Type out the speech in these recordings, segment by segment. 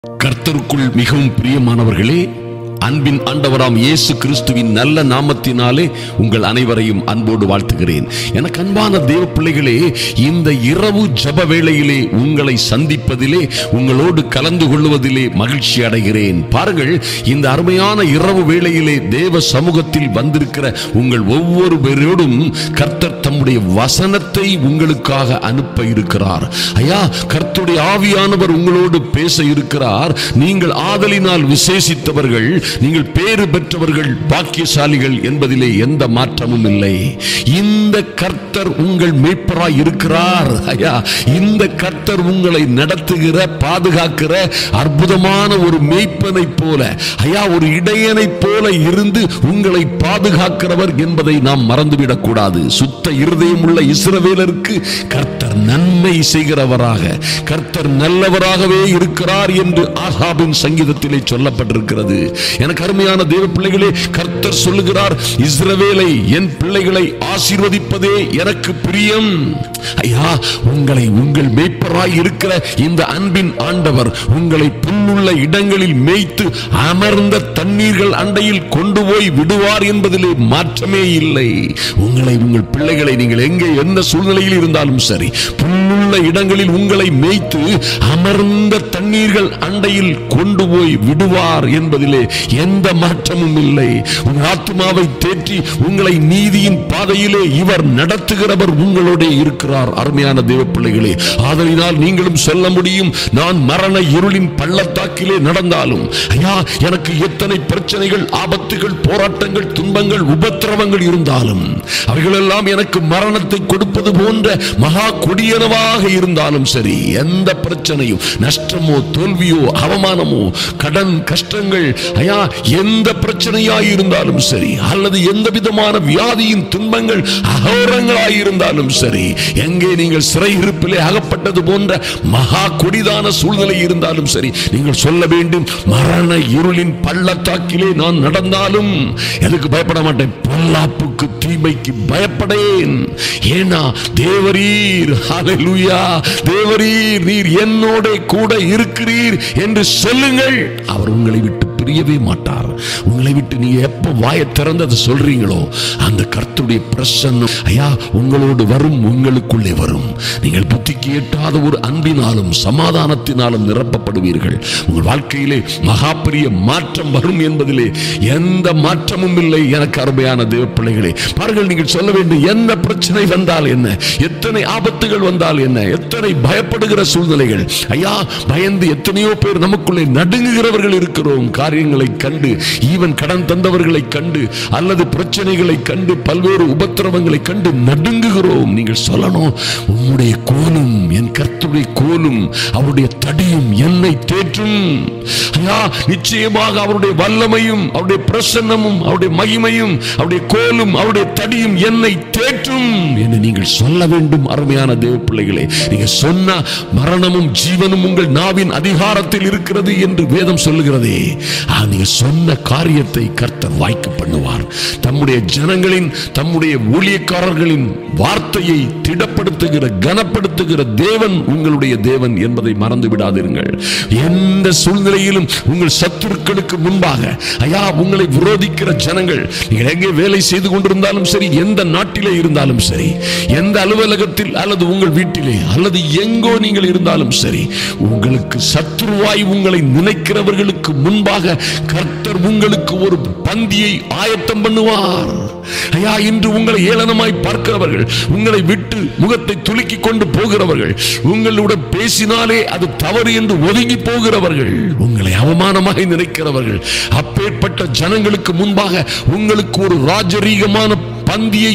கர்த்தருக்குள் மிகவும் பிரியமானவர்களே, அன்பின் ஆண்டவராம் இயேசு கிறிஸ்துவின் நல்ல நாமத்தினாலே உங்கள் அனைவரையும் அன்போடு வாழ்த்துகிறேன். எனக்கு அன்பான தேவ பிள்ளைகளே, இந்த இரவு ஜெப வேளையிலே உங்களை சந்திப்பதிலே, உங்களோடு கலந்து கொள்வதிலே மகிழ்ச்சி அடைகிறேன். பாருங்கள், இந்த அருமையான இரவு வேளையிலே தேவ சமூகத்தில் வந்திருக்கிற உங்கள் ஒவ்வொரு பேரோடும் கர்த்தர் தம்முடைய வசனத்தை உங்களுக்காக அனுப்ப இருக்கிறார். ஐயா, கர்த்தருடைய ஆவியானவர் உங்களோடு பேச இருக்கிறார். நீங்கள் ஆதலினால் விசேஷித்தவர்கள், நீங்கள் பேறு பெற்றவர்கள், பாக்கியசாலிகள் என்பதிலே எந்த மாற்றமும் இல்லை. இந்த கர்த்தர் உங்கள் மீட்பராய் இருக்கிறார். ஐயா, இந்த கர்த்தர் உங்களை நடத்துகிற, பாதுகாக்கிற அற்புதமான ஒரு மேய்ப்பனை போல, ஐயா, ஒரு இடையனை போல இருந்து உங்களை பாதுகாக்கிறவர் என்பதை நாம் மறந்துவிடக் கூடாது. சுத்த இருதயம் உள்ள இஸ்ரவேலருக்கு கர்த்தர் நன்மை செய்கிறவராக, கர்த்தர் நல்லவராகவே இருக்கிறார் என்று ஆகாபின் சங்கீதத்திலே சொல்லப்பட்டிருக்கிறது. எனக்கு அருமையான தேவ பிள்ளைகளே, கர்த்தர் சொல்லுகிறார், இஸ்ரவேலை, என் பிள்ளைகளை ஆசீர்வதிப்பதே எனக்கு பிரியம். ஐயா, உங்களை உங்கள் மேய்ப்பராய் இருக்கிற இந்த அன்பின் ஆண்டவர் உங்களை புல்லுள்ள இடங்களில் மேய்த்து அமர்ந்த தண்ணீர்கள் அண்டையில் கொண்டு போய் விடுவார் என்பதிலே மாற்றமே இல்லை. உங்களை, உங்கள் பிள்ளைகளை, நீங்கள் எங்கே எந்த சூழ்நிலையில் இருந்தாலும் சரி, புல்லுள்ள இடங்களில் உங்களை மேய்த்து அமர்ந்த தண்ணீர்கள் அண்டையில் கொண்டு போய் விடுவார் என்பதிலே எந்த மாற்றமும் இல்லை. உங்கள் ஆத்துமாவை தேற்றி உங்களை நீதியின் பாதையிலே இவர் நடத்துகிறவர் உங்களோட இருக்கிறார். அருமையான தேவ பிள்ளைகளே, ஆதலினால் நீங்களும் சொல்ல முடியும், நான் மரண இருளின் பள்ளத்தாக்கிலே நடந்தாலும், ஐயா, எனக்கு எத்தனை பிரச்சனைகள், ஆபத்துகள், போராட்டங்கள், துன்பங்கள், உபத்திரவங்கள் இருந்தாலும், அவைகளெல்லாம் எனக்கு மரணத்தை கொடுப்பது போன்ற மகா கொடியனவாக இருந்தாலும் சரி, எந்த பிரச்சனையும், நஷ்டமோ, தோல்வியோ, அவமானமோ, கடன் கஷ்டங்கள், ஐயா, எந்த பிரச்சனையாய் இருந்தாலும் சரி, அல்லது எந்த விதமான வியாதியின் துன்பங்கள், அகோரங்களாய் இருந்தாலும் சரி, எங்கே நீங்கள் சிறையிருப்பிலே அகப்பட்டது போன்ற மகா கொடிதான சூழ்நிலை இருந்தாலும் சரி, நீங்கள் சொல்ல வேண்டும், மரண இருளின் பள்ளத்தாக்கிலே நான் நடந்தாலும் எதுக்கு பயப்பட மாட்டேன், பொல்லாப்புக்கு, தீமைக்கு பயப்படேன். ஏனா தேவரீர், ஹல்லேலூயா, தேவரீர், நீர் என்னோட கூட இருக்கிறீர் என்று சொல்லுங்கள். அவர் உங்களை விட்டு பிரியவே மாட்டார். உங்களை விட்டு நீங்க எப்ப வாயை திறந்து அதை சொல்றீங்களோ, அந்த கர்த்தருடைய பிரசன்னம், ஐயா, உங்களோடு வரும், உங்களுக்குள்ளே வரும். நீங்கள் புத்திக்கு எட்டாத ஒரு அன்பினாலும் சமாதானத்தினாலும் நிரப்பப்படுவீர்கள். உங்கள் வாழ்க்கையிலே மகா பெரிய மாற்றம் வரும் என்பதிலே எந்த மாற்றமும் இல்லை. எனக்கு அருமையான தேவ பிள்ளைகளே, பாருங்கள், நீங்கள் சொல்ல வேண்டும், என்ன பிரச்சனை வந்தால் என்ன, எத்தனை ஆபத்துகள் வந்தால் என்ன, எத்தனை பயப்படுகிற சூழ்நிலைகள், ஐயா, பயந்து எத்தனையோ பேர் நமக்குள்ளே நடுங்குகிறவர்கள் இருக்கிறோம். காரியங்களை கண்டு, ஈவன் கடன் தந்தவர்களை கண்டு, அல்லது பிரச்சனைகளை கண்டு, பல்வேறு உபத்திரவங்களை கண்டு நடுங்குகிறோம். நீங்கள் சொல்லணும், உம்முடைய கோலும், என் கர்த்தருடைய கோலும் அவருடைய தடியும் என்னை தேற்றும். ஐயா, நிச்சயமாக அவருடைய வல்லமையும், அவருடைய பிரசன்னமும், அவருடைய மகிமையும், அவருடைய கோலும், அவருடைய தடியும் என்னை தேற்றும் என்று நீங்கள் சொல்ல வேண்டும். அருமையான தேவ பிள்ளைகளே, நீங்க சொன்ன மரணமும் ஜீவனும் உங்கள் நாவின் அதிகாரத்தில் இருக்கிறது என்று வேதம் சொல்லுகிறதே. நீங்க சொன்ன காரியத்தை கர்த்தர் வாய்க்க பண்ணுவார். தம்முடைய ஜனங்களின், தம்முடைய ஊழியக்காரர்களின் வார்த்தையை திடப்படுத்துகிற, கனப்படுத்துகிற தேவன் உங்களுடைய தேவன் என்பதை மறந்து விடாதீர்கள். எந்த சூழ்நிலையிலும் உங்கள் சத்துருக்களுக்கு முன்பாக, ஐயா, உங்களை விரோதிக்கிற ஜனங்கள், நீங்கள் எங்கே வேலை செய்து கொண்டிருந்தாலும் சரி, எந்த நாட்டிலே இருந்தாலும் சரி, எந்த அலுவலகத்தில் அல்லது உங்கள் வீட்டிலே அல்லது எங்கோ நீங்கள் இருந்தாலும் சரி, உங்களுக்கு சத்துருவாய் உங்களை நினைக்கிறவர்களுக்கு முன்பாக கர்த்தர் உங்களுக்கு ஒரு பந்தியை ஆயத்தம் பண்ணுவார். ஐயா, இன்று உங்களை ஏளனமாய் பார்க்கிறவர்கள், உங்களை விட்டு முகத்தை துலுக்கி கொண்டு போகிறவர்கள், உங்களுடன் பேசினாலே அது தவறு என்று ஒதுங்கி போகிறவர்கள், உங்களை அவமானமாய் நினைக்கிறவர்கள், அப்பேற்பட்ட ஜனங்களுக்கு முன்பாக உங்களுக்கு ஒரு ராஜரீகமான பந்தியை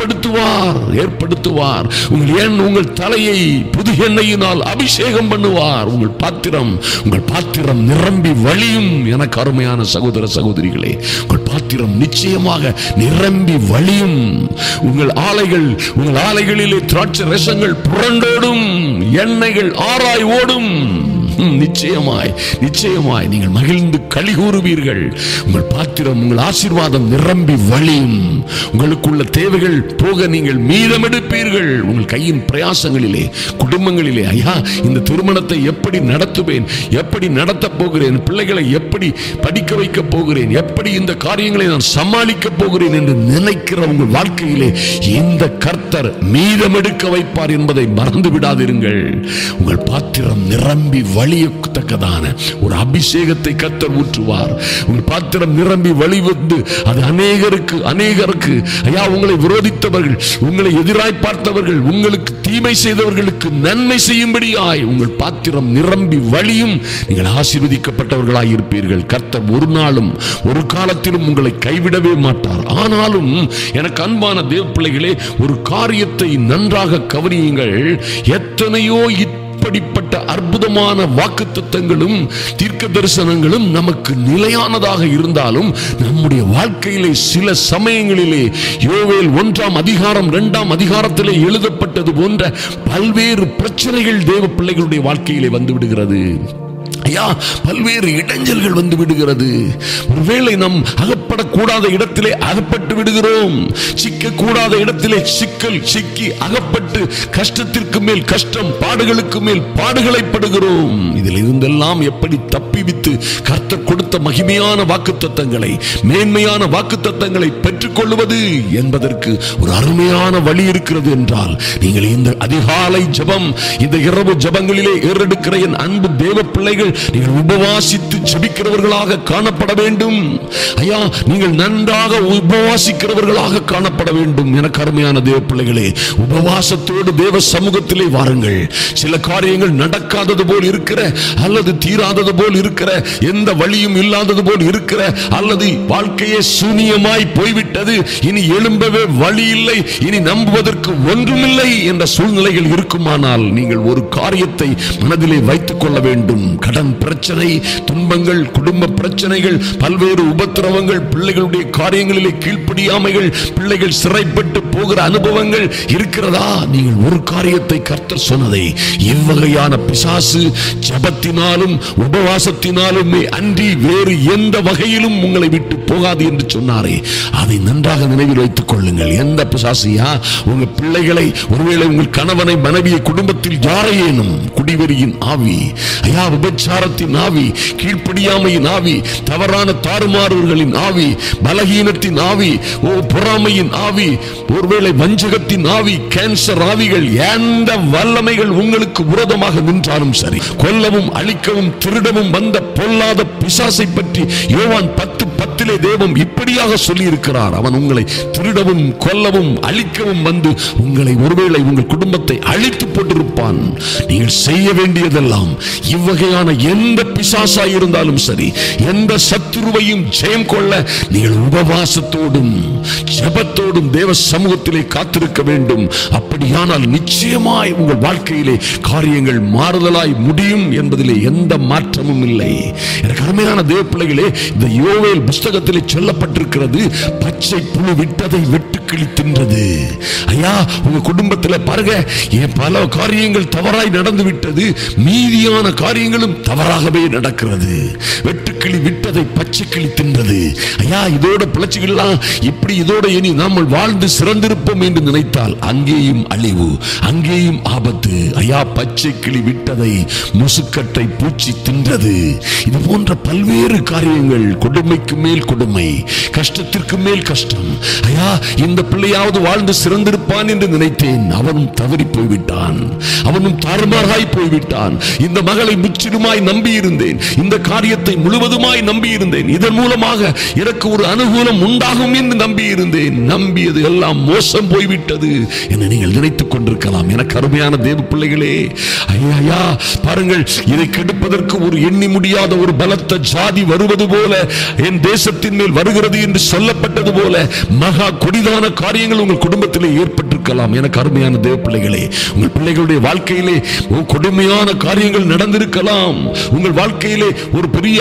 ஏற்படுத்துவார். உங்கள் தலையை புது எண்ணெயினால் அபிஷேகம் பண்ணுவார். உங்கள் பாத்திரம் நிரம்பி வழியும். எனக்கு அருமையான சகோதர சகோதரிகளே, உங்கள் பாத்திரம் நிச்சயமாக நிரம்பி வழியும். உங்கள் ஆலைகளிலே திராட்சை ரசங்கள் புரண்டோடும், எண்ணெய்கள் ஆராய் ஓடும். நிச்சயமாய் நிச்சயமாய் நீங்கள் மகிழ்ந்து களி கூறுவீர்கள். உங்கள் பாத்திரம், உங்கள் ஆசீர்வாதம் நிரம்பி வழியும். உங்களுக்குள்ள தேவைகள் போக நீங்கள் மீதம் எடுப்பீர்கள். உங்கள் கையின் பிரயாசங்களிலே, குடும்பங்களிலே, ஐயா இந்த திருமணத்தை எப்படி நடத்துவேன், எப்படி நடத்த போகிறேன், பிள்ளைகளை எப்படி படிக்க வைக்க போகிறேன், எப்படி இந்த காரியங்களை நான் சமாளிக்க போகிறேன் என்று நினைக்கிற உங்கள் வாழ்க்கையிலே இந்த கர்த்தர் மீதம் எடுக்க வைப்பார் என்பதை மறந்து விடாதிருங்கள். உங்கள் பாத்திரம் நிரம்பி வழியத்தக்கதான ஒரு அபிஷேகத்தை கர்த்தர் ஊற்றுவார். உங்கள் பாத்திரம் நிரம்பி வழிவந்து அது அநேகருக்கு ஐயா உங்களை விரோதித்தவர்கள், உங்களை எதிராய் பார்த்தவர்கள், உங்களுக்கு தீமை செய்தவர்களுக்கு நன்மை செய்யும்படியாய் உங்கள் பாத்திரம் நிரம்பி வழியும். நீங்கள் ஆசீர்வதிக்கப்பட்டவர்களாய் இருப்பீர்கள். கர்த்தர் ஒரு நாளும் ஒரு காலத்திலும் உங்களை கைவிடவே மாட்டார். ஆனாலும் எனக்கு அன்பான தேவ பிள்ளைகளே, ஒரு காரியத்தை நன்றாக கவனியுங்கள். எத்தனையோ இப்படிப்பட்ட அற்புதமான வாக்குத்தத்தங்களும் தீர்க்க தரிசனங்களும் நமக்கு நிலையானதாக இருந்தாலும் நம்முடைய வாழ்க்கையிலே சில சமயங்களிலே யோவேல் 1ஆம் அதிகாரம் 2ஆம் அதிகாரத்திலே எழுதப்பட்டது போன்ற பல்வேறு பிரச்சனைகள் தேவ பிள்ளைகளுடைய வாழ்க்கையிலே வந்து விடுகிறது. ஐயா பல்வேறு இடைஞ்சல்கள் வந்து விடுகிறது. ஒருவேளை நாம் அகப்படக்கூடாத இடத்திலே அகப்பட்டு விடுகிறோம். சிக்கக்கூடாத இடத்திலே சிக்கி அகப்பட்டு கஷ்டத்திற்கு மேல் கஷ்டம், பாடுகளுக்கு மேல் பாடுகளைப்படுகிறோம். இதில் இருந்தெல்லாம் எப்படி தப்பிவித்து கர்த்தர் கொடுத்த மகிமையான வாக்குத்தத்தங்களை, மேன்மையான வாக்குத்தத்தங்களை பெற்றுக் கொள்வது என்பதற்கு ஒரு அருமையான வழி இருக்கிறது என்றால், நீங்கள் இந்த அதிகாலை ஜெபம், இந்த இரவு ஜெபங்களிலே ஏறெடுக்கிற என் அன்பு தேவ பிள்ளைகள், நீங்கள் உபவாசித்து ஜெபிக்கிறவர்களாக காணப்பட வேண்டும். ஐயா நீங்கள் நன்றாக உபவாசிக்கிறவர்களாக காணப்பட வேண்டும். எனக்கு அருமையான தேவ பிள்ளைகளே, உபவாசத்தோடு தேவ சமூகத்திலே வாருங்கள். சில காரியங்கள் நடக்காதது போல் இருக்கிற, அல்லது தீராதது போல் இருக்கிற, எந்த வழியும் இல்லாதது போல் இருக்கிற, அல்லது வாழ்க்கையே சூனியமாய் போய்விட்டது, இனி எழும்பவே வழி இல்லை, இனி நம்புவதற்கு ஒன்றுமில்லை என்ற சூழ்நிலைகள் இருக்குமானால் நீங்கள் ஒரு காரியத்தை மனதிலே வைத்துக் கொள்ள வேண்டும். கடன் பிரச்சனை, துன்பங்கள், குடும்ப பிரச்சனைகள், பல்வேறு உபத்திரவங்கள், பிள்ளைகளுடைய காரியங்களிலே கீழ்ப்படியாமைகள், பிள்ளைகள் சிறைப்பட்டு போகிற அனுபவங்கள் இருக்கிறதா? நீங்கள் ஒரு காரியத்தை கர்த்தர் சொன்னதை, இவ்வகையான பிசாசு ஜெபத்தினாலும் உபவாசத்தினாலுமே அன்றி வேறு எந்த வகையிலும் உங்களை விட்டு போகாது என்று சொன்னாரே, அதை நன்றாக நினைவில் வைத்துக் கொள்ளுங்கள். எந்த பிசாசியா உங்க பிள்ளைகளை, ஒருவேளை உங்கள் கணவனை, மனைவியை, குடும்பத்தில் யாரையேனும் குடிவெறியின் ஆவி, ஐயா விபச்சாரத்தின் ஆவி, கீழ்ப்படியாமையின் ஆவி, தவறான தாறுமாறுகளின் ஆவி, பலகீனத்தின் ஆவி, பொறாமையின் ஆவி, ஒருவேளை வஞ்சகத்தின் ஆவி, கேன்சர் ஆவிகள், எந்த வல்லமைகள் உங்களுக்கு விரோதமாக நின்றாலும் சரி, கொல்லவும் அழிக்கவும் திருடவும் வந்த பொல்லாத பிசாசை பற்றி யோவான் 10:10 தேவன் இப்படியாக சொல்லி இருக்கிறார். அவன் உங்களை திருடவும் கொல்லவும் அழிக்கவும் வந்து உங்களை, ஒருவேளை உங்கள் குடும்பத்தை அழித்து போட்டிருப்பான். நீங்கள் செய்ய வேண்டியதெல்லாம் இவ்வகையான எந்த பிசாசா இருந்தாலும் சரி, எந்த சத்துருவையும் ஜெயம் கொள்ள நீங்கள் உபவாசத்தோடும் ஜெபத்தோடும் தேவ சமூகத்திலே காத்திருக்க வேண்டும். அப்படியானால் நிச்சயமாய் உங்கள் வாழ்க்கையிலே காரியங்கள் மாறுதலாய் முடியும் என்பதிலே எந்த மாற்றமும் இல்லை. எனக்கு அருமையான தேவ பிள்ளைகளே, இந்த யோவேல் புஸ்தகத்திலே சொல்லப்பட்டிருக்கிறது, பச்சை புழு விட்டதை வெட்டுக்கிளி தின்றது. ஐயா உங்க குடும்பத்தில் பாருங்க, பல காரியங்கள் தவறாய் நடந்து விட்டது, மீதியான காரியங்களும் தவறாகவே நடக்கிறது. வெட்டுக்கிளி விட்டதை பச்சை கிளி தின்றது. ஐயா இதோட பிழைச்சிக்கலாம், இப்படி இதோட இனி நாம் வாழ்ந்து சிறந்திருப்போம் என்று நினைத்தால் அங்கேயும் அழிவு, அங்கேயும் ஆபத்து. ஐயா பச்சை கிளி விட்டதை முசுக்கட்டை பூச்சி தின்றது. இது போன்ற பல்வேறு காரியங்கள், கொடுமைக்கு மேல் கொடுமை, கஷ்டத்திற்கு மேல் கஷ்டம். ஐயா இந்த பிள்ளையாவது வாழ்ந்து சிறந்திருப்பான் என்று நினைத்தேன், அவனும் தவறி போய்விட்டான், அவனும் தாறுமாறாய் போய்விட்டான். இந்த மகளை முற்றிலுமாய் நம்பி இருந்தேன், இந்த காரியத்தை முழுவதுமாய் நம்பி இருந்தேன், இதன் மூலமாக எனக்கு ஒரு அனுகூலம் உண்டாகும் என்று நம்பி இருந்தேன், நம்பியது எல்லாம் மோசம் போய்விட்டது என்று நீங்கள் நினைத்துக் கொண்டிருக்கலாம். எனக்கு அருமையான தேவ பிள்ளைகளே, ஐயா பாருங்கள், இதை கெடுப்பதற்கு ஒரு எண்ணி முடியாத ஒரு பலத்த ஜாதி வருவது போல, என் தேசத்தின் மேல் வருகிறது என்று சொல்லப்பட்டது போல மகா கொடிதான காரியங்கள் உங்கள் குடும்பத்திலே ஏற்பட்டிருக்கலாம். எனக்கு அருமையான தேவ பிள்ளைகளே, உங்கள் பிள்ளைகளுடைய வாழ்க்கையிலே கொடுமையான காரியங்கள் நடந்திருக்கலாம். உங்கள் வாழ்க்கையிலே ஒரு பெரிய அழிவுகள்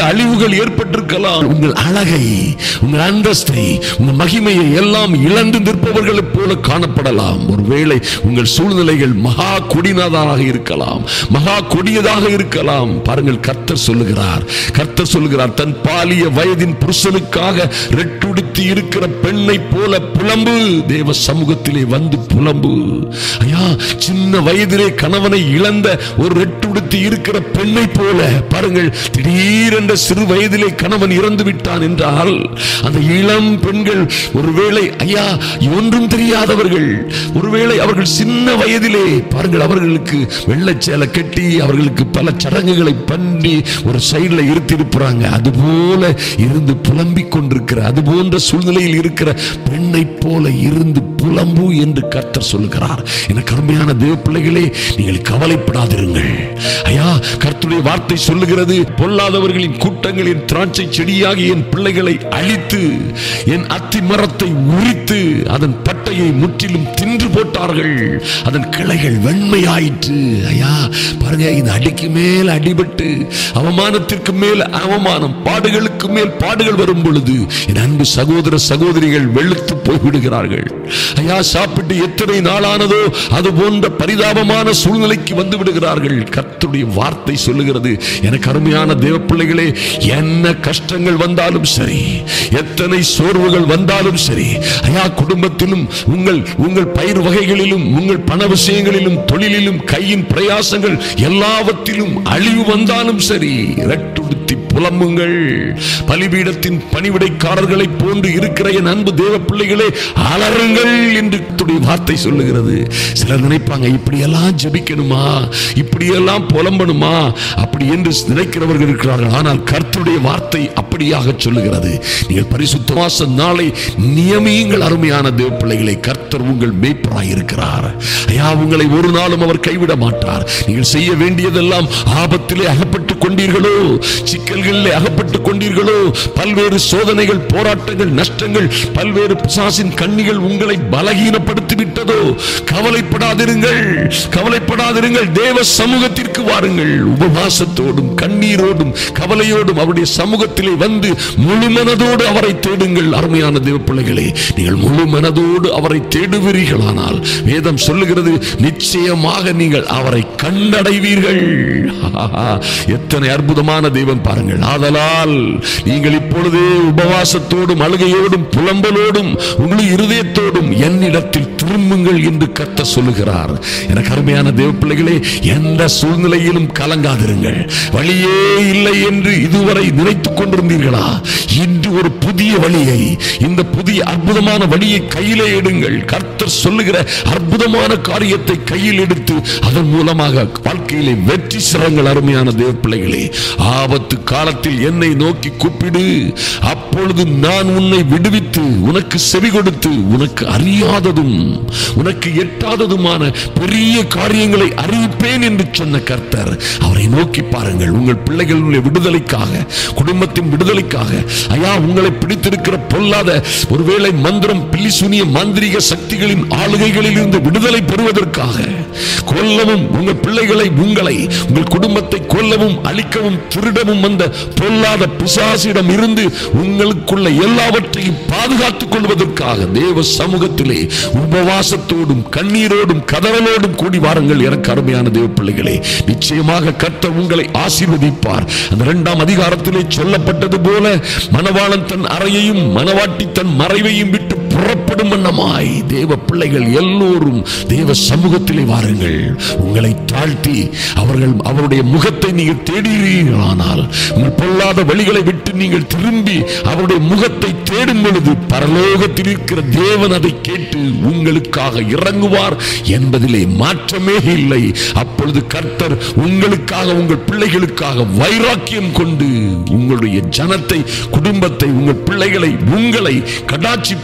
அழிவுகள் ஏற்பட்டிருக்கலாம். உங்கள் அழகை, உங்கள் அந்தஸ்தை, உங்கள் மகிமையை எல்லாம் இழந்து நிற்பவர்களைப் போல காணப்படலாம். ஒருவேளை உங்கள் சூழ்நிலைகள் மகா கொடியதாக இருக்கலாம், மகா கொடியதாக இருக்கலாம். பாருங்கள், கர்த்தர் சொல்லுகிறார், தன் பாலிய வயதின் புருஷனுக்காக ரெட்டுடுத்தி இருக்கிற பெண்ணை போல புலம்பு. தேவ சமூகத்திலே வந்து புலம்பு. ஐயா, சின்ன வயதிலே கணவனை இழந்த ஒரு ரெட்டுடுத்தி இருக்கிற பெண்ணை போல. பாருங்கள், திடீரென்ற சிறு வயதிலே கணவன் இறந்து விட்டான் என்றால் அந்த இளம் பெண்கள் ஒருவேளை ஐயா ஒன்றும் தெரியாதவர்கள், ஒருவேளை அவர்கள் சின்ன வயதிலே பாருங்கள் அவர்களுக்கு வெள்ளைச்சேலை கட்டி அவர்களுக்கு பல சடங்குகளை பண்ணி ஒரு சைடில் இருத்திருப்பாங்க. அதுபோல இருந்து புலம்பிக் கொண்டிருக்கிற, அது போன்ற சூழ்நிலையில் இருக்கிற பெண்ணை போல இருந்து புலம்பு என்று கர்த்தர் சொல்லுகிறார். எனக்கு அருமையான தேவ பிள்ளைகளே, நீங்கள் கவலைப்படாதிருங்கள். ஐயா, கர்த்தருடைய வார்த்தை சொல்லுகிறது, பொல்லாதவர்களின் கூட்டங்களின் திராட்சை செடியாகி என் பிள்ளைகளை அழித்து என் அத்தி மரத்தை உரித்து அதன் பட்டையை முற்றிலும் தின்று போட்டார்கள், அதன் கிளைகள் வெண்மையாயிற்று. ஐயா பாருங்க, இந்த அடிக்கு மேல் அடிபட்டு அவமானத்திற்கு மேல் அவமானம், பாடுகளுக்கு மேல் பாடுகள் வரும் பொழுது என் அன்பு சகோதர சகோதரிகள் வெளுத்து போய்விடுகிறார்கள். ஐயா, சாப்பிட்டு எத்தனை நாளானதோ அது போன்ற பரிதாபமான சூழ்நிலைக்கு வந்து விடுகிறார்கள். கர்த்தருடைய வார்த்தை சொல்லுகிறது, எனக்கு அருமையான தேவ பிள்ளைகளே, என்ன கஷ்டங்கள் வந்தாலும் சரி, எத்தனை சோர்வுகள் வந்தாலும் சரி, ஐயா குடும்பத்திலும் உங்கள் பயிர் வகைகளிலும் உங்கள் பண விஷயங்களிலும் தொழிலிலும் கையின் பிரயாசங்கள் எல்லாவற்றிலும் அழிவு வந்தாலும் சரி, ரெட்டுடுத்தி புலம்புங்கள். பலிபீடத்தின் பணிவிடைக்காரர்களை போன்று இருக்கிற என் அன்பு தேவ பிள்ளைகளே, அலறுங்கள் என்று வார்த்தை சொல்லுகிறது. சிலர் நினைப்பாங்க, இப்படியெல்லாம் ஜெபிக்கணுமா, இப்படியெல்லாம் புலம்பணுமா, அப்படி என்று நினைக்கிறவர்கள் இருக்கிறார்கள். ஆனால் கர்த்தருடைய வார்த்தை அப்படியாக சொல்லுகிறது. நீங்கள் பரிசுத்த மாச நாளை நியமியுங்கள். அருமையான தேவ பிள்ளைகளை, கர்த்தர் உங்கள் மேய்ப்பராய் இருக்கிறார். ஐயா, உங்களை ஒரு நாளும் அவர் கைவிட மாட்டார். நீங்கள் செய்ய வேண்டியதெல்லாம், ஆபத்திலே அகப்பட்டுக் கொண்டீர்களோ, சிக்கல்களிலே அகப்பட்டுக் கொண்டீர்களோ, பல்வேறு சோதனைகள், போராட்டங்கள், நஷ்டங்கள், பல்வேறு பிசாசின் கண்ணிகள் உங்களை பலகீனப்படுத்தி விட்டதோ, கவலைப்படாதிருங்கள். தேவ சமூகத்திற்கு வாருங்கள். உபவாசத்தோடும் கண்ணீரோடும் கவலையோடும் அவருடைய சமூகத்திலே வந்து முழு மனதோடு அவரை தேடுங்கள். அருமையான தேவ பிள்ளைகளே, நீங்கள் முழு மனதோடு அவரை தேடுவீர்களானால் வேதம் சொல்லுகிறது, நிச்சயமாக நீங்கள் அவரை கண்டடைவீர்கள். எத்தனை அற்புதமான தெய்வம் பாருங்கள். ஆதலால் நீங்கள் இப்பொழுதே உபவாசத்தோடும் அழுகையோடும் புலம்பலோடும் உங்கள் இருதயத்தோடும் என்னிடத்தில் திரும்புங்கள் என்று கர்த்தர் சொல்லுகிறார். எனக்கு அருமையான தேவ பிள்ளைகளே, எந்த சூழ்நிலையிலும் கலங்காதிருங்கள். வழியே இல்லை என்று இதுவரை நினைத்துக் கொண்டிருந்தீர்களா? இன்று ஒரு புதிய வழியை, இந்த புதிய அற்புதமான வழியை கையிலே எடுங்கள். கர்த்தர் சொல்லுகிற அற்புதமான காரியத்தை கையில் எடுத்து அதன் மூலமாக வாழ்க்கையிலே வெற்றி சிறங்கள். அருமையான தேவ பிள்ளைகளே, ஆபத்து காலத்தில் என்னை நோக்கி கூப்பிடு, அப்பொழுது நான் உன்னை விடுவித்து உனக்கு செவி கொடுத்து உனக்கு அறியாததும் உனக்கு எட்டாததுமான பெரிய காரியங்களை அறிவிப்பேன் என்று சொன்ன கர்த்தர். அவரை நோக்கி பாருங்கள். உங்கள் பிள்ளைகளுடைய விடுதலைக்காக, குடும்பத்தின் விடுதலைக்காக, ஐயா உங்களை பிடித்திருக்கிற பொல்லாத ஒருவேளை மந்திரம், பில்லிசூனிய மாந்திரிக சக்திகளின் ஆளுகைகளில் இருந்து விடுதலை பெறுவதற்காக, கொல்லவும் உங்கள் பிள்ளைகளை, உங்கள் குடும்பத்தை கொல்லவும் அழிக்கவும் திருடவும் வந்த பொல்லாத பிசாசிடம் இருந்து உங்களுக்குள்ள எல்லாவற்றையும் பாதுகாத்துக் கொள்வதற்காக தேவ சமூகத்திலே உபவாசத்தோடும் கண்ணீரோடும் கதறலோடும் கூடி வாருங்கள். எனக்கு அருமையான தேவ பிள்ளைகளே, நிச்சயமாக கர்த்தர் உங்களை ஆசீர்வதிப்பார். அந்த 2ஆம் அதிகாரத்திலே சொல்லப்பட்டது போல, மணவாளன் தன் அறையையும் மணவாட்டி தன் மறைவையும் விட்டு புறப்படும் வண்ணமாய் தேவ பிள்ளைகள் எல்லோரும் தேவ சமூகத்திலே வாருங்கள். உங்களை தாழ்த்தி அவருடைய முகத்தை நீங்கள் தேடுகிறீர்களானால், உங்கள் பொல்லாத வழிகளை விட்டு நீங்கள் திரும்பி அவருடைய முகத்தை தேடும் பொழுது பரலோகத்தில் இருக்கிற தேவன் அதை கேட்டு உங்களுக்காக இறங்குவார் என்பதிலே மாற்றமே இல்லை. அப்பொழுது கர்த்தர் உங்களுக்காக, உங்கள் பிள்ளைகளுக்காக வைராக்கியம் கொண்டு உங்களுடைய ஜனத்தை, குடும்பத்தை, உங்கள் பிள்ளைகளை, உங்களை கடாட்சிப்பார்,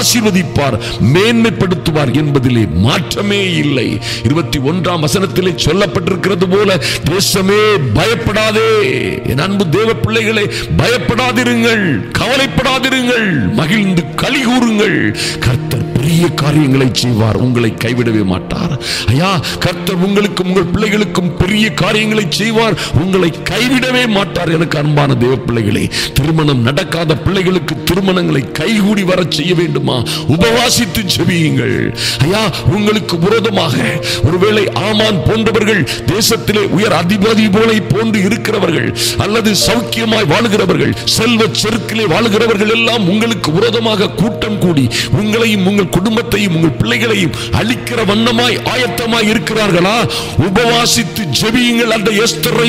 ஆசீர்வதிப்பார், மேன்மைப்படுத்துவார் என்பதிலே மாற்றமே இல்லை. 21ஆம் வசனத்திலே சொல்லப்பட்டிருக்கிறது போல, தேசமே பயப்படாதே. என் அன்பு தேவ பிள்ளைகளே, பயப்படாதிருங்கள், கவலைப்படாதிருங்கள், மகிழ்ந்து களி கூறுங்கள். கர்த்தர் பெரிய காரியங்களை செய்வார், உங்களை கைவிடவே மாட்டார். ஐயா, கர்த்தர் உங்களுக்கும் உங்கள் பிள்ளைகளுக்கும் பெரிய காரியங்களை செய்வார், உங்களை கைவிடவே மாட்டார். எனக்கு அன்பான தேவ பிள்ளைகளே, திருமணம் நடக்காத பிள்ளைகளுக்கு திருமணங்களை கைகூடி வர செய்ய வேண்டுமா? உபவாசித்து ஜெபியுங்கள். ஐயா, உங்களுக்கு விரோதமாக ஒருவேளை ஆமான் போன்றவர்கள், தேசத்திலே உயர் அதிபதி போல போன்று இருக்கிறவர்கள், அல்லது சௌக்கியமாய் வாழுகிறவர்கள், செல்வ செருக்கிலே வாழுகிறவர்கள் எல்லாம் உங்களுக்கு விரோதமாக கூட்டம் கூடி உங்களையும் உங்கள் குடும்பத்தையும் உங்கள் பிள்ளைகளையும் அழிக்கிற வண்ணமாய் ஆயத்தமாய் இருக்கிறார்களா? உபவாசித்து ஜெபியுங்கள். அந்த எஸ்தரை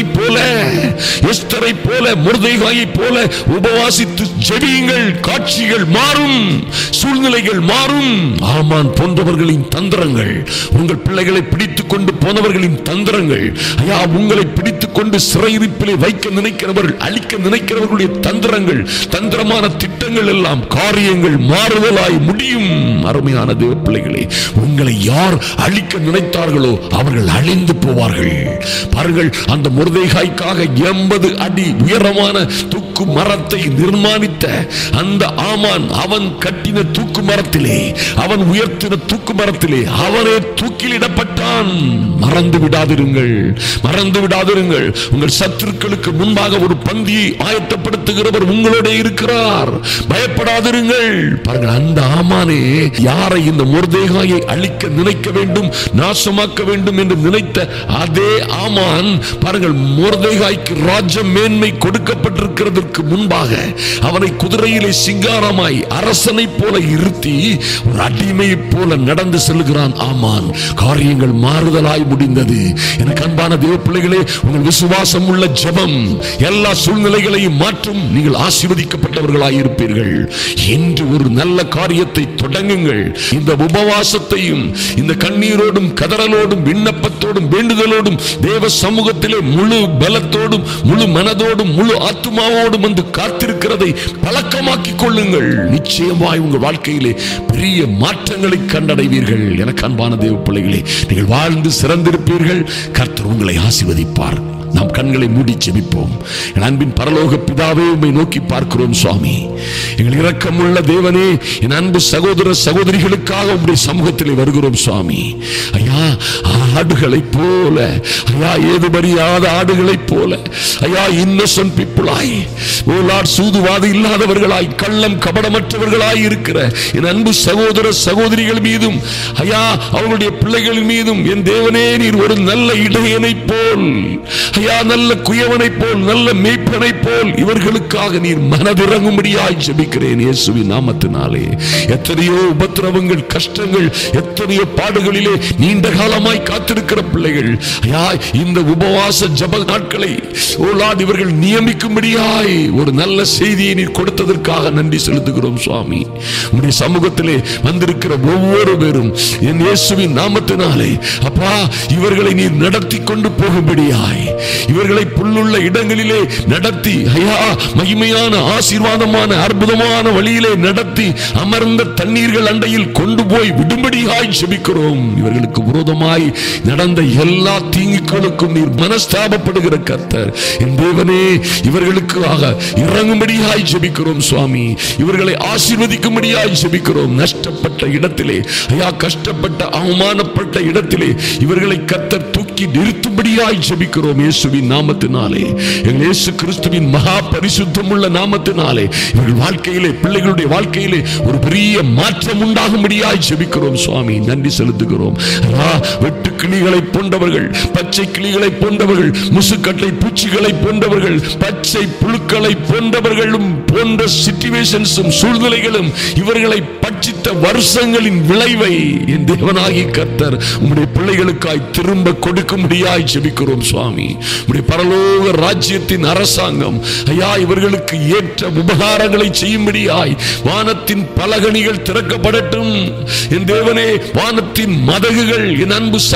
போல மொர்தெகாயை போல உபவாசித்து ஜெபியுங்கள். காட்சிகள் மாறும், சூழ்நிலைகள் மாறும். ஆமான் போன்றவர்களின் தந்திரங்கள், உங்கள் பிள்ளைகளை பிடித்துக் கொண்டு போனவர்களின் தந்திரங்கள், ஐயா, உங்களை பிடித்துக் கொண்டு சிறையிருப்பிலே வைக்க நினைக்கிறவர்கள், அழிக்க நினைக்கிறவர்களுடைய தந்திரங்கள், தந்திரமான திட்டங்கள் எல்லாம் காரியங்கள் மாறுதலாய் முடியும். அருமையான தேவ பிள்ளைகளே, உங்களை யார் அழிக்க நினைத்தார்களோ அவர்கள் அழிந்து போவார்கள். பாருங்கள், அந்த மொர்தெகாய்க்காக 80 அடி உயரமான தூக்கு மரத்தை நிர்மாணித்த அந்த ஆமான், அவன் கட்டின தூக்கு மரத்திலே, அவன் உயர்த்தின தூக்கு மரத்திலே அவனே தூக்கிலிடப்பட்டான். மறந்து விடாதிருங்கள், மறந்து விடாதிருங்கள். உங்கள் சத்துருக்களுக்கு முன்பாக ஒரு பந்தியை ஆயத்தப்படுத்துகிறவர் உங்களோட இருக்கிறார். பயப்படாதிருங்கள். பாருங்கள், அந்த ஆமானே யாரை இந்த மொர்தெகாயை அழிக்க நினைக்க வேண்டும், நாசமாக்க வேண்டும் என்று நினைத்த அதே ஆமான், பாருங்கள், மொர்தெகாய்க்கு ராஜ மேன்மை கொடுக்கப்பட்டிருக்கிறதற்கு முன்பாக அவனை குதிரையிலே சிங்காரமாய் அரசனை போல இருத்தி ஒரு அடிமையை போல நடந்து செல்கிறான் ஆமான். காரியங்கள் மாறுதலாய் முடிந்தது. எனக்கு அன்பான தேவ பிள்ளைகளே, உங்கள் விசுவாசம் உள்ள ஜெபம் எல்லா சூழ்நிலைகளையும் மாற்றும். நீங்கள் ஆசீர்வதிக்கப்பட்டவர்களாய் இருப்பீர்கள். இன்று ஒரு நல்ல காரியத்தை தொடங்குங்கள். இந்த உபவாசத்தையும் இந்த கண்ணீரோடும் கதறலோடும் விண்ணப்பத்தோடும் வேண்டுதலோடும் தேவ சமூகத்திலே முழு பலத்தோடும் முழு மனதோடும் முழு ஆத்துமாவோடும் வந்து காத்திருக்கிறதை பழக்கமாக்கிக் கொள்ளுங்கள். நிச்சயமாய் உங்கள் வாழ்க்கையிலே பெரிய மாற்றங்களை கண்டடைவீர்கள். எனக்கு அன்பான தேவ பிள்ளைகளே, நீங்கள் வாழ்ந்து சிறந்திருப்பீர்கள். கர்த்தர் உங்களை ஆசீர்வதிப்பார். நாம் கண்களை மூடி ஜெபிப்போம். என் அன்பின் பரலோக பிதாவே, உம்மை நோக்கி பார்க்கிறோம் சுவாமி. எங்கள் இரக்கமுள்ள தேவனே, என் அன்பு சகோதர சகோதரிகளுக்காக உம்முடைய சமூகத்திலே வருகிறோம் சுவாமி. ஐயா, ஆடுகளைப் போல, ஐயா, ஏதுமறியாத ஆடுகளைப் போல, ஐயா, இன்னசென்ட் பீப்புளாய், ஓ லார்ட், சூதுவாது இல்லாதவர்களாய், கள்ளம் கபடமற்றவர்களாய் இருக்கிற என் அன்பு சகோதர சகோதரிகள் மீதும், ஐயா, அவர்களுடைய பிள்ளைகள் மீதும் என் தேவனே, நீர் ஒரு நல்ல இடையனை போல், ஐயா, நல்ல குயவனை போல், நல்ல மேய்ப்பனை போல் இவர்களுக்காக நீர் மனதிறங்கும்படியாய் ஜெபிக்கிறேன் இயேசுவின் நாமத்தினாலே. எத்தனையோ உபத்திரவங்கள், கஷ்டங்கள், எத்தனையோ பாடுகளிலே நீண்ட காலமாய் காத்திருக்கிற பிள்ளைகள், ஐயா, இந்த உபவாச ஜெப நாட்களை ஓ லார்ட் இவர்கள் நியமிக்கும்படியாய் ஒரு நல்ல செய்தியை நீர் கொடுத்ததற்காக நன்றி செலுத்துகிறோம் சுவாமி. உம்முடைய சமூகத்திலே வந்திருக்கிற ஒவ்வொரு பேரும் என் இயேசுவின் நாமத்தினாலே அப்பா, இவர்களை நீர் நடத்தி கொண்டு போகும்படியாய், இவர்களை புல்லுள்ள இடங்களிலே நடத்தி, ஐயா, மகிமையான ஆசீர்வாதமான அற்புதமான வழியிலே நடத்தி அமர்ந்த தண்ணீர்கள் அண்டையில் கொண்டு போய் விடும்படியாய் ஜெபிக்கிறோம். இவர்களுக்கு விரோதமாய் நடந்த எல்லா தீங்குகளுக்கும் நீர் மனஸ்தாபப்படுகிற கர்த்தர் என் தேவனே, இவர்களுக்காக இறங்கும்படியாய் ஜெபிக்கிறோம் சுவாமி. இவர்களை ஆசீர்வதிக்கும்படியாய் ஜெபிக்கிறோம். நஷ்டப்பட்ட இடத்திலே, ஐயா, கஷ்டப்பட்ட அவமானப்பட்ட இடத்திலே இவர்களை கர்த்தர் தூக்கி நிறுத்தும்படியாய் ஜெபிக்கிறோம் இயேசுவின் நாமத்தினாலே. எங்கள் இயேசு கிறிஸ்துவின் மகா பரிசுத்தமுள்ள நாமத்தினாலே இவர்கள் வாழ்க்கையிலே, பிள்ளைகளுடைய வாழ்க்கையிலே ஒரு பெரிய மாற்றம் உண்டாகும்படியாய் ஜெபிக்கிறோம் சுவாமி. நன்றி செலுத்துகிறோம். வெட்டு கிளிகளை போன்றவர்கள், பச்சை கிளிகளை போன்றவர்கள், முசுக்கட்டை பூச்சிகளை போன்றவர்கள், பச்சை புழுக்களை போன்றவர்களும் போன்ற சிச்சுவேஷன்ஸும் சூழ்நிலைகளும் இவர்களை பட்சித்த வருஷங்களின் விளைவை என் தேவனாகிய கர்த்தர் உம்முடைய பிள்ளைகளுக்காய் திரும்ப கொடுக்கும்படியாய் ஜெபிக்கிறோம் சுவாமி. உம்முடைய பரலோக ராஜ்யத்தின் அரசாங்கம், ஐயா, இவர்களுக்கு ஏற்ற உபகாரங்களை செய்யும்படியாய் வானத்தின் பலகணிகள் திறக்கப்படட்டும். என் தேவனே, வானத்தின் மதகுகள் என் அன்பு சகோதரர்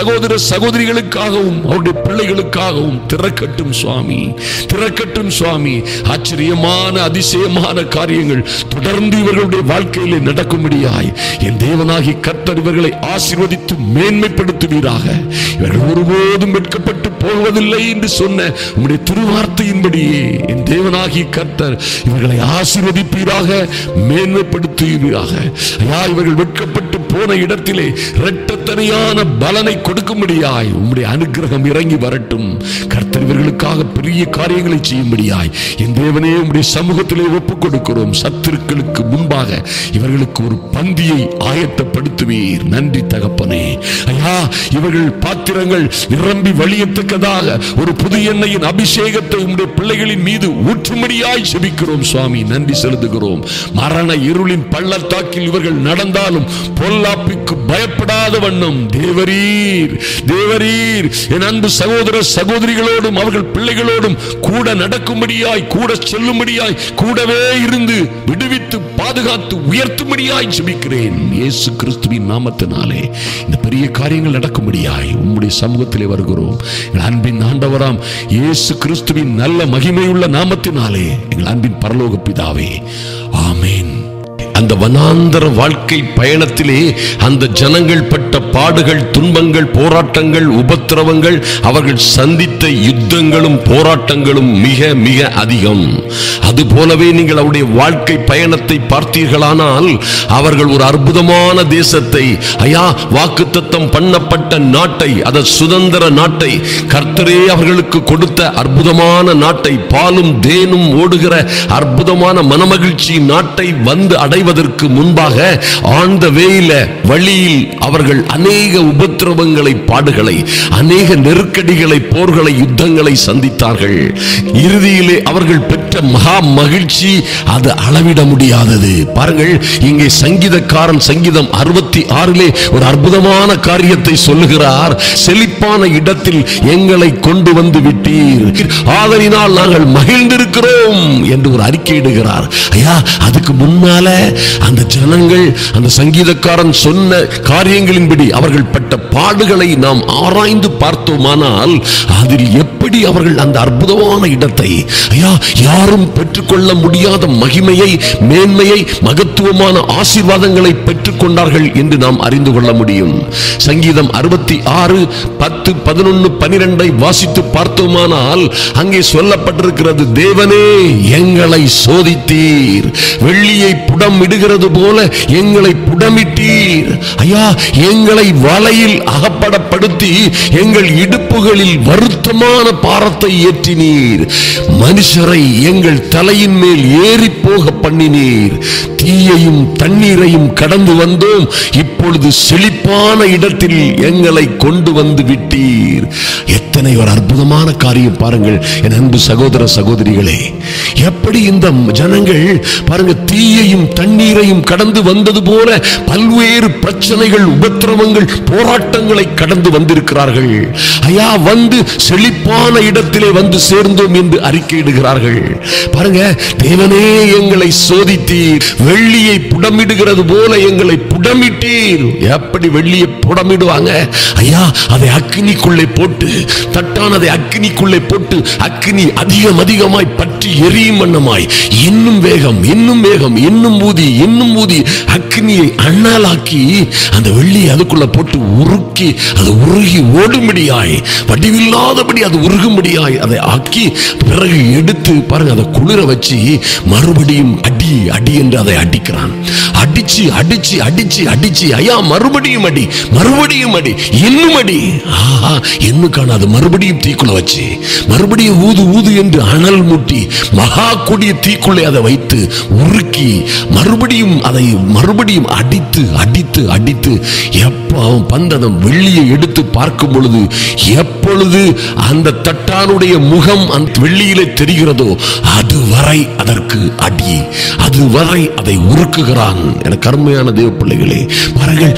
சகோதர சகோதரிகளுக்காகவும் அவருடைய பிள்ளைகளுக்காகவும் திறக்கட்டும் சுவாமி, திறக்கட்டும் சுவாமி. ஆச்சரியமான அதிசயமான காரியங்கள் தொடர்ந்து இவர்களுடைய வாழ்க்கையிலே நடக்கும்படியாய் என் தேவனாகி கர்த்தர் இவர்களை ஆசீர்வதித்து மேன்மைப்படுத்துவீராக. இவர்கள் ஒருபோதும் வெட்கப்பட்டு போவதில்லை என்று சொன்ன உம்முடைய திருவார்த்தையின்படியே என் தேவனாகி கர்த்தர் இவர்களை ஆசீர்வதிப்பீராக, மேன்மைப்படுத்துவீராக. ஐயா, இவர்கள் வெட்கப்பட்டு போன இடத்திலே இரட்டத்தனையான பலனை கொடுக்கும்படியாய் உம்முடைய அனுக்கிரகம் இறங்கி வரட்டும். கர்த்தர் இவர்களுக்காக பெரிய காரியங்களை செய்யும்படியாய் என் தேவனே உம்முடைய சமூகத்திலே ஒப்புக் கொடுக்கிறோம். சத்துருக்களுக்கு முன்பாக இவர்களுக்கு ஒரு பந்தியை ஆயத்தப்படுத்துவீர். நன்றி தகப்பனே. ஐயா, இவர்கள் பாத்திரங்கள் நிரம்பி வழியத்தக்கதாக ஒரு புது எண்ணெயின் அபிஷேகத்தை உம்முடைய பிள்ளைகளின் மீது ஊற்றும்படியாய் செபிக்கிறோம் சுவாமி. நன்றி செலுத்துகிறோம். மரண இருளின் பள்ளத்தாக்கில் இவர்கள் நடந்தாலும் பொல்லாப்புக்கு பயப்படாத வண்ணம் தேவரீர், தேவரீர் என் அன்பு சகோதர சகோதரிகளோடும் அவர்கள் பிள்ளைகளோடும் கூட நடக்கும்படியாய், கூட செல்லும்படியாய், கூடவே இருந்து விடுவித்து பாதுகாத்து உயர்த்தும்படியாய் ஜெபிக்கிறேன். இயேசு கிறிஸ்துவின் நாமத்தினாலே இந்த பெரிய காரியங்கள் நடக்கும்படியாய் உம்முடைய சமூகத்திலே வருகிறோம். எங்கள் அன்பின் ஆண்டவராம் இயேசு கிறிஸ்துவின் நல்ல மகிமையுள்ள நாமத்தினாலே எங்கள் அன்பின் பரலோக பிதாவே, ஆமென். அந்த வனாந்தர வாழ்க்கை பயணத்திலே அந்த ஜனங்கள் பட்ட பாடுகள், துன்பங்கள், போராட்டங்கள், உபத்திரவங்கள், அவர்கள் சந்தித்த யுத்தங்களும் போராட்டங்களும் மிக மிக அதிகம். அதுபோலவே நீங்கள் அவருடைய வாழ்க்கை பயணத்தை பார்த்தீர்களானால் அவர்கள் ஒரு அற்புதமான தேசத்தை, ஐயா, வாக்குத்தத்தம் பண்ணப்பட்ட நாட்டை, அந்த சுதந்திர நாட்டை, கர்த்தரே அவர்களுக்கு கொடுத்த அற்புதமான நாட்டை, பாலும் தேனும் ஓடுகிற அற்புதமான மனமகிழ்ச்சி நாட்டை வந்து அடைவதற்கு முன்பாக ஆழ்ந்த வேயில வழியில் அவர்கள் அநேக உபத்திரவங்களை, பாடுகளை, அநேக நெருக்கடிகளை, போர்களை, யுத்தங்களை சந்தித்தார்கள். இறுதியிலே அவர்கள் பெற்ற மகா மகிழ்ச்சி அது அளவிட முடியாதது. பாருங்கள், இங்கே சங்கீதக்காரன் சங்கீதம் 66 ஒரு அற்புதமான காரியத்தை சொல்லுகிறார். செழிப்பான இடத்தில் எங்களை கொண்டு வந்து விட்டீர், ஆதலினால் நாங்கள் மகிழ்ந்திருக்கிறோம் என்று ஒரு அறிக்கையிடுகிறார். ஐயா, அதுக்கு முன்னால அந்த ஜனங்கள் அந்த சங்கீதக்காரன் சொன்ன காரியங்களின்படி அவர்கள் பட்ட பாடுகளை நாம் ஆராய்ந்து பார்த்தோமானால் அதில் எப்படி அவர்கள் அந்த அற்புதமான இடத்தை, ஐயா, யாரும் பெற்றுக்கொள்ள முடியாத மகிமையை, மேன்மையை, மகத்துவமான ஆசீர்வாதங்களை பெற்றுக் கொண்டார்கள் என்று நாம் அறிந்து கொள்ள முடியும். சங்கீதம் 66 10 11 12 வாசித்து பார்த்தோமானால் அங்கே சொல்லப்பட்டிருக்கிறது, தேவனே எங்களை சோதித்தீர், வெள்ளியை புடம் இடுகிறது போல எங்களை புடமிட்டீர். ஐயா, எங்களை வலையில் அகப்படப்படுத்தி எங்கள் இடுப்புகளில் வருத்தமான பாரத்தை ஏற்றினீர். மனுஷரை எங்கள் தலையின் மேல் ஏறி போக பண்ணினீர். தீயையும் தண்ணீரையும் கடந்து வந்தோம், இப்பொழுது செழிப்பான இடத்தில் எங்களை கொண்டு வந்து விட்டீர். எத்தனை ஒரு அற்புதமான காரியம் பாருங்கள் என் அன்பு சகோதர சகோதரிகளே. எப்படி இந்த ஜனங்கள் பாருங்க, தீயையும் தண்ணீரையும் கடந்து வந்தது போல பல்வேறு பிரச்சனைகள், உபத்திரவங்கள், போராட்டங்களை கடந்து வந்திருக்கிறார்கள். ஐயா, வந்து செழிப்பான இடத்திலே வந்து சேர்ந்தோம் என்று அறிக்கையிடுகிறார்கள். பாருங்க, தேவனே எங்களை சோதித்தீர், வெள்ளியை புடமிடுகிறது போல எங்களை புடமிட்டீர். எப்படி வெள்ளியை புடமிடுவாங்க? ஐயா, அதை அக்கினிக்குள்ளே போட்டு, தட்டானதை அக்கினிக்குள்ளே போட்டு, அக்கினி அதிகம் அதிகமாய் பற்றி எரியும் வண்ணமாய் இன்னும் வேகம், இன்னும் வேகம், இன்னும் ஊதி, இன்னும் ஊதி அக்கினியை அண்ணாலாக்கி அந்த வெள்ளியை அதுக்குள்ள போட்டு உருக்கி அது உருகி ஓடும்படியாய், வடிவில்லாதபடி அது உருகும்படியாய் அதை ஆக்கி பிறகு எடுத்து பாருங்க, அதை குளிர வச்சு மறுபடியும் அடி அடி என்று அதை அடிக்கிறான். அடிச்சு அடிச்சு அடிச்சு அடிச்சு, ஐயா, மறுபடியும் அடி, மறுபடியும் அடி, இன்னும் அடி. ஆஹா, இன்னும் காணாது. மறுபடியும் தீக்குள்ள வச்சு மறுபடியும் ஊது ஊது என்று அனல் மூட்டி மகா கொடிய தீக்குள்ளே அதை வைத்து உருக்கி மறுபடியும் அதை மறுபடியும் அடித்து அடித்து அடித்து எப்ப அவன் பந்ததம் வெள்ளியை எடுத்து பார்க்கும் பொழுது எப்பொழுது அந்த தட்டானுடைய முகம் அந்த வெள்ளியிலே தெரிகிறதோ அதுவரை அதற்கு அடி, அதுவரை அதை உருக்குகிறான். எனக்கு அருமையான தேவ பிள்ளைகளே, பாருங்கள், எத்தனை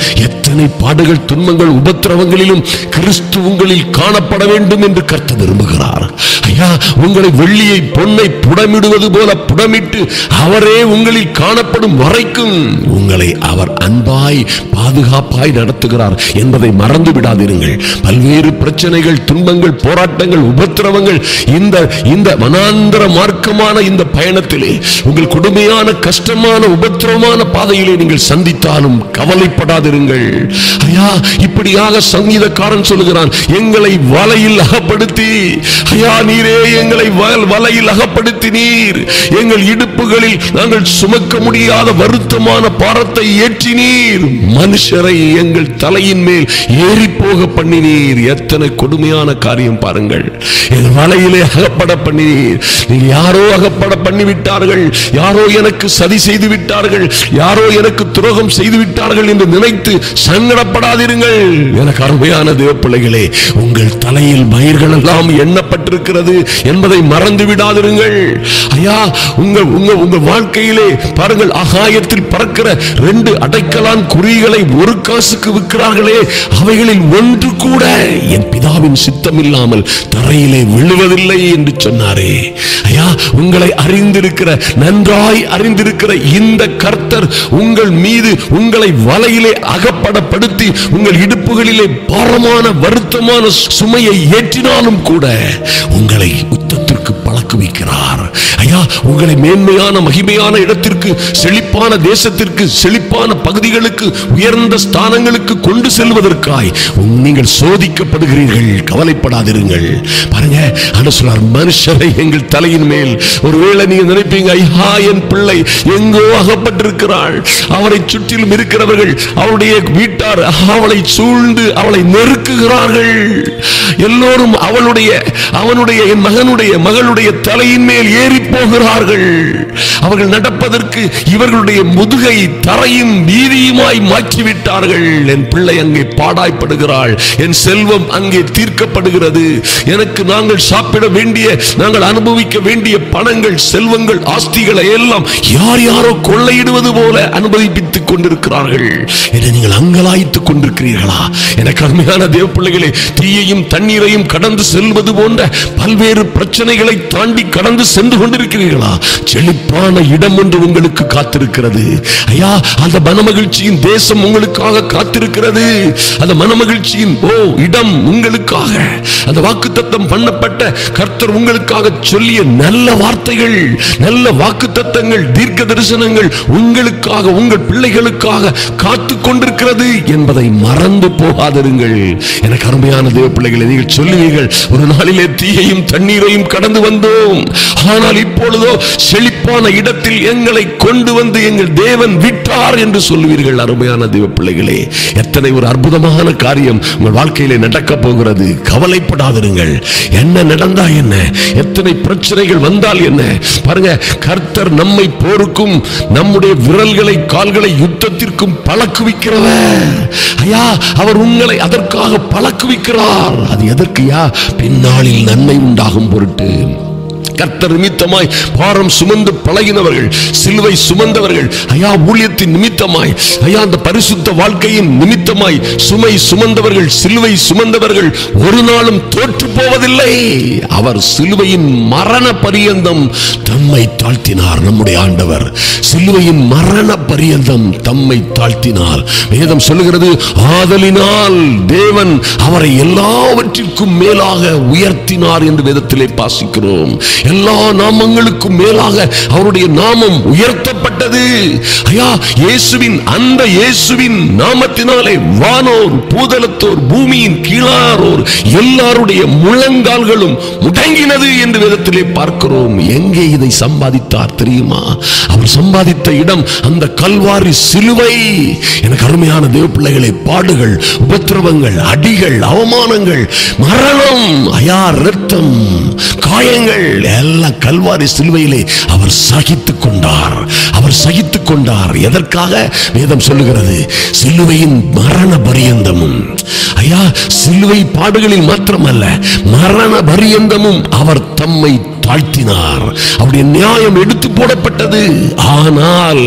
இத்தனை பாடுகள், துன்பங்கள், உபத்திரவங்களிலும் கிறிஸ்து உங்களில் காணப்பட வேண்டும் என்று கர்த்தர் விரும்புகிறார். ஐயா, உங்களை வெள்ளியை பொன்னை புடமிடுவது போல புடமிட்டு அவரே உங்களில் காணப்படும் வரைக்கும் உங்களை அவர் அன்பாய் பாதுகாப்பாய் நடத்துகிறார் என்பதை மறந்து விடாதீர்கள். பல்வேறு பிரச்சனைகள், துன்பங்கள், போராட்டங்கள், உபத்திரவங்கள், இந்த வனாந்தர மார்க்கமான இந்த பயணத்திலே உங்கள் கொடுமையான, கஷ்டமான, உபத்திரவமான பாதையிலே நீங்கள் சந்தித்தாலும் கவலைப்படாதிருங்கள். ஐயா, இப்படியாக சங்கீதக்காரன் சொல்லுகிறான், எங்களை வலையில் அகப்படுத்தி, ஐயா நீரே எங்களை வலையில் அகப்படுத்தினீர், எங்கள் இடுப்புகளில் நாங்கள் சுமக்க முடியாத வருத்தமான பாரத்தை ஏற்றினீர், மனுஷரை எங்கள் தலையின் மேல் ஏறி போக பண்ணினீர். எத்தனை கொடுமையான காரியம் பாருங்கள். எங்கள் வலையிலே அகப்பட பண்ணினீர். நீங்கள் யாரோ அகப்பட பண்ணிவிட்டார்கள், யாரோ எனக்கு சதி செய்து விட்டார்கள், யாரோ எனக்கு துரோகம் செய்து விட்டார்கள் என்று நினைத்து சங்கடப்படாதீர்கள். எனக்கு அருமையான தேவ பிள்ளைகளே, உங்கள் தலையில் மயிர்கள் எல்லாம் எண்ணப்பட்டிருக்கிறது என்பதை மறந்து விடாதிருங்கள். ஐயா, உங்கள் வாழ்க்கையிலே பாருங்கள், ஆகாயத்தில் பறக்கிற 2 அடைக்கலான் குருவிகளை 1 காசுக்கு விற்கிறார்களே, அவைகளில் ஒன்று கூட என் பிதாவின் சித்தம் இல்லாமல் தரையிலே விழுவதில்லை என்று சொன்னாரே. ஐயா, உங்களை அறிந்திருக்கிற, நன்றாய் அறிந்திருக்கிற இந்த கர்த்தர் உங்கள் மீது உங்களை வலையிலே அகப்படப்படுத்தி உங்கள் இடுப்புகளிலே பாரமான வருத்தமான சுமையை ஏற்றினாலும் கூட உங்களை யுத்தத்திற்கு பழக்குவிக்கிறார். ஐயா, உங்களை மேன்மையான, மகிமையான இடத்திற்கு, செழிப்பான தேசத்திற்கு, செழிப்பான பகுதிகளுக்கு, உயர்ந்த ஸ்தானங்களுக்கு கொண்டு செல்வதற்காய் நீங்கள் சோதிக்கப்படுகிறீர்கள். கவலைப்படாதிருங்கள். பாருங்க, ஆண்டவர் சொல்றார், மனுஷரை எங்கள் தலையின் மேல். ஒருவேளை நீங்க நினைப்பீங்க, ஐயா என் பிள்ளை எங்கோ அகப்பட்டிருக்கிறாள், அவரை சுற்றிலும் இருக்கிறவர்கள், அவருடைய வீட்டார் அவளை சூழ்ந்து அவளை நெருக்குகிறார்கள், எல்லோரும் அவனுடைய என் மகளுடைய தலையின் மேல் ஏறி போகிறார்கள், அவர்கள் நடப்பதற்கு இவர்களுடைய முதுகை தரையும் வீதியுமாய் மாற்றிவிட்டார்கள். என் பிள்ளை அங்கே பாடாய்ப்படுகிறாள், என் செல்வம் அங்கே தீர்க்கப்படுகிறது, எனக்கு நாங்கள் சாப்பிட வேண்டிய, நாங்கள் அனுபவிக்க வேண்டிய பணங்கள், செல்வங்கள், ஆஸ்திகளை எல்லாம் யார் யாரோ கொள்ளையிடுவது போல அனுபவித்துக் கொண்டிருக்கிறார்கள் என்று நீங்கள் அங்கலாய்த்துக் கொண்டிருக்கிறீர்களா? எனக்கு அருமையான தேவ பிள்ளைகளே, தீயையும் தண்ணீரையும் கடந்து செல்வது போன்ற பல்வேறு பிரச்சனைகளை தாண்டி கடந்து சென்று கொண்டிருக்கிறீர்களா? செழிப்பான இடம் ஒன்று உங்களுக்கு காத்திருக்கிறது. ஐயா, அந்த மனமகிழ்ச்சியின் தேசம் உங்களுக்காக காத்திருக்கிறது. அந்த மனமகிழ்ச்சியின் இடம் உங்களுக்காக, அந்த வாக்குத்தத்தம் பண்ணப்பட்ட கர்த்தர் உங்களுக்காக சொல்லிய நல்ல வார்த்தைகள், நல்ல வாக்குத்தத்தங்கள், தீர்க்க தரிசனங்கள் உங்களுக்காக, உங்கள் பிள்ளைகளுக்காக காத்து கொண்டிருக்கிறது என்பதை மறந்து போகாதிருங்கள். எனக்கு அருமையான தேவ பிள்ளைகளை, நீங்கள் சொல்லுவீர்கள், ஒரு நாளிலே தீயையும் தண்ணீரையும் கடந்து வந்தோம், ஆனால் இப்பொழுதோ செழிப்பான இடத்தில் எங்களை கொண்டு வந்து எங்கள் தேவன் விட்டார் என்று சொல்லுவீர்கள். அருமையான தேவ பிள்ளைகளே, எத்தனை ஒரு அற்புதமான காரியம் உங்கள் வாழ்க்கையிலே நடக்க போகிறது. கவலைப்படாதிருங்கள். என்ன நடந்தா என்ன, எத்தனை பிரச்சனைகள் வந்தால் என்ன, பாருங்க, கர்த்தர் நம்மை போருக்கும் நம்முடைய விரல்களை, கால்களை யுத்தத்திற்கும் பழக்குவிக்கிறவர். ஐயா, அவர் உங்களை அதற்காக பழக்குவிக்கிறார். அது எதற்குயா? பின்னாளில் நன்மை உண்டாகும் பொருட்டு. கர்த்தர் நிமித்தமாய் பாரம் சுமந்து பழகினவர்கள், சிலுவை சுமந்தவர்கள், ஐயா ஊழியத்தின் நிமித்தமாய், ஐயா அந்த பரிசுத்த வாழ்க்கையின் நிமித்தமாய் சுமை சுமந்தவர்கள், சிலுவை சுமந்தவர்கள் ஒரு நாளும் தோற்று போவதில்லை. அவர் சிலுவையின் மரண பரியந்தம் தம்மை தாழ்த்தினார். நம்முடைய ஆண்டவர் சிலுவையின் மரண பரியந்தம் தம்மை தாழ்த்தினார். வேதம் சொல்லுகிறது, ஆதலினால் தேவன் அவரை எல்லாவற்றிற்கும் மேலாக உயர்த்தினார் என்று வேதத்திலே வாசிக்கிறோம். எல்லா நாமங்களுக்கும் மேலாக அவருடைய நாமம் உயர்த்தப்பட்டது. ஐயா, இயேசுவின், அந்த இயேசுவின் நாமத்தினாலே வானோர், பூதலத்தோர், பூமியின் கீழாரோர் எல்லாருடைய முழங்கால்களும் முடங்கினது என்று வேதத்திலே பார்க்கிறோம். எங்கே இதை சம்பாதித்தார் தெரியுமா? அவர் சம்பாதித்த இடம் அந்த கல்வாரி சிலுவை. எனக்கு அருமையான தேவ பிள்ளைகளை, பாடுகள், உபத்திரவங்கள், அடிகள், அவமானங்கள், மரணம், ஐயா இரத்தம், காயங்கள் எல்லாம் கல்வாரி சிலுவையிலே அவர் சகித்துக் கொண்டார். அவர் சகித்துக் கொண்டார். எதற்காக? வேதம் சொல்லுகிறது, சிலுவையின் மரண பரியந்தமும். ஐயா, ஐயா, சிலுவை பாடுகளில் மாத்திரமல்ல, மரண பரியந்தமும் அவர் தம்மை தாழ்த்தினார். அவருடைய நியாயம் எடுத்து போடப்பட்டது. ஆனால்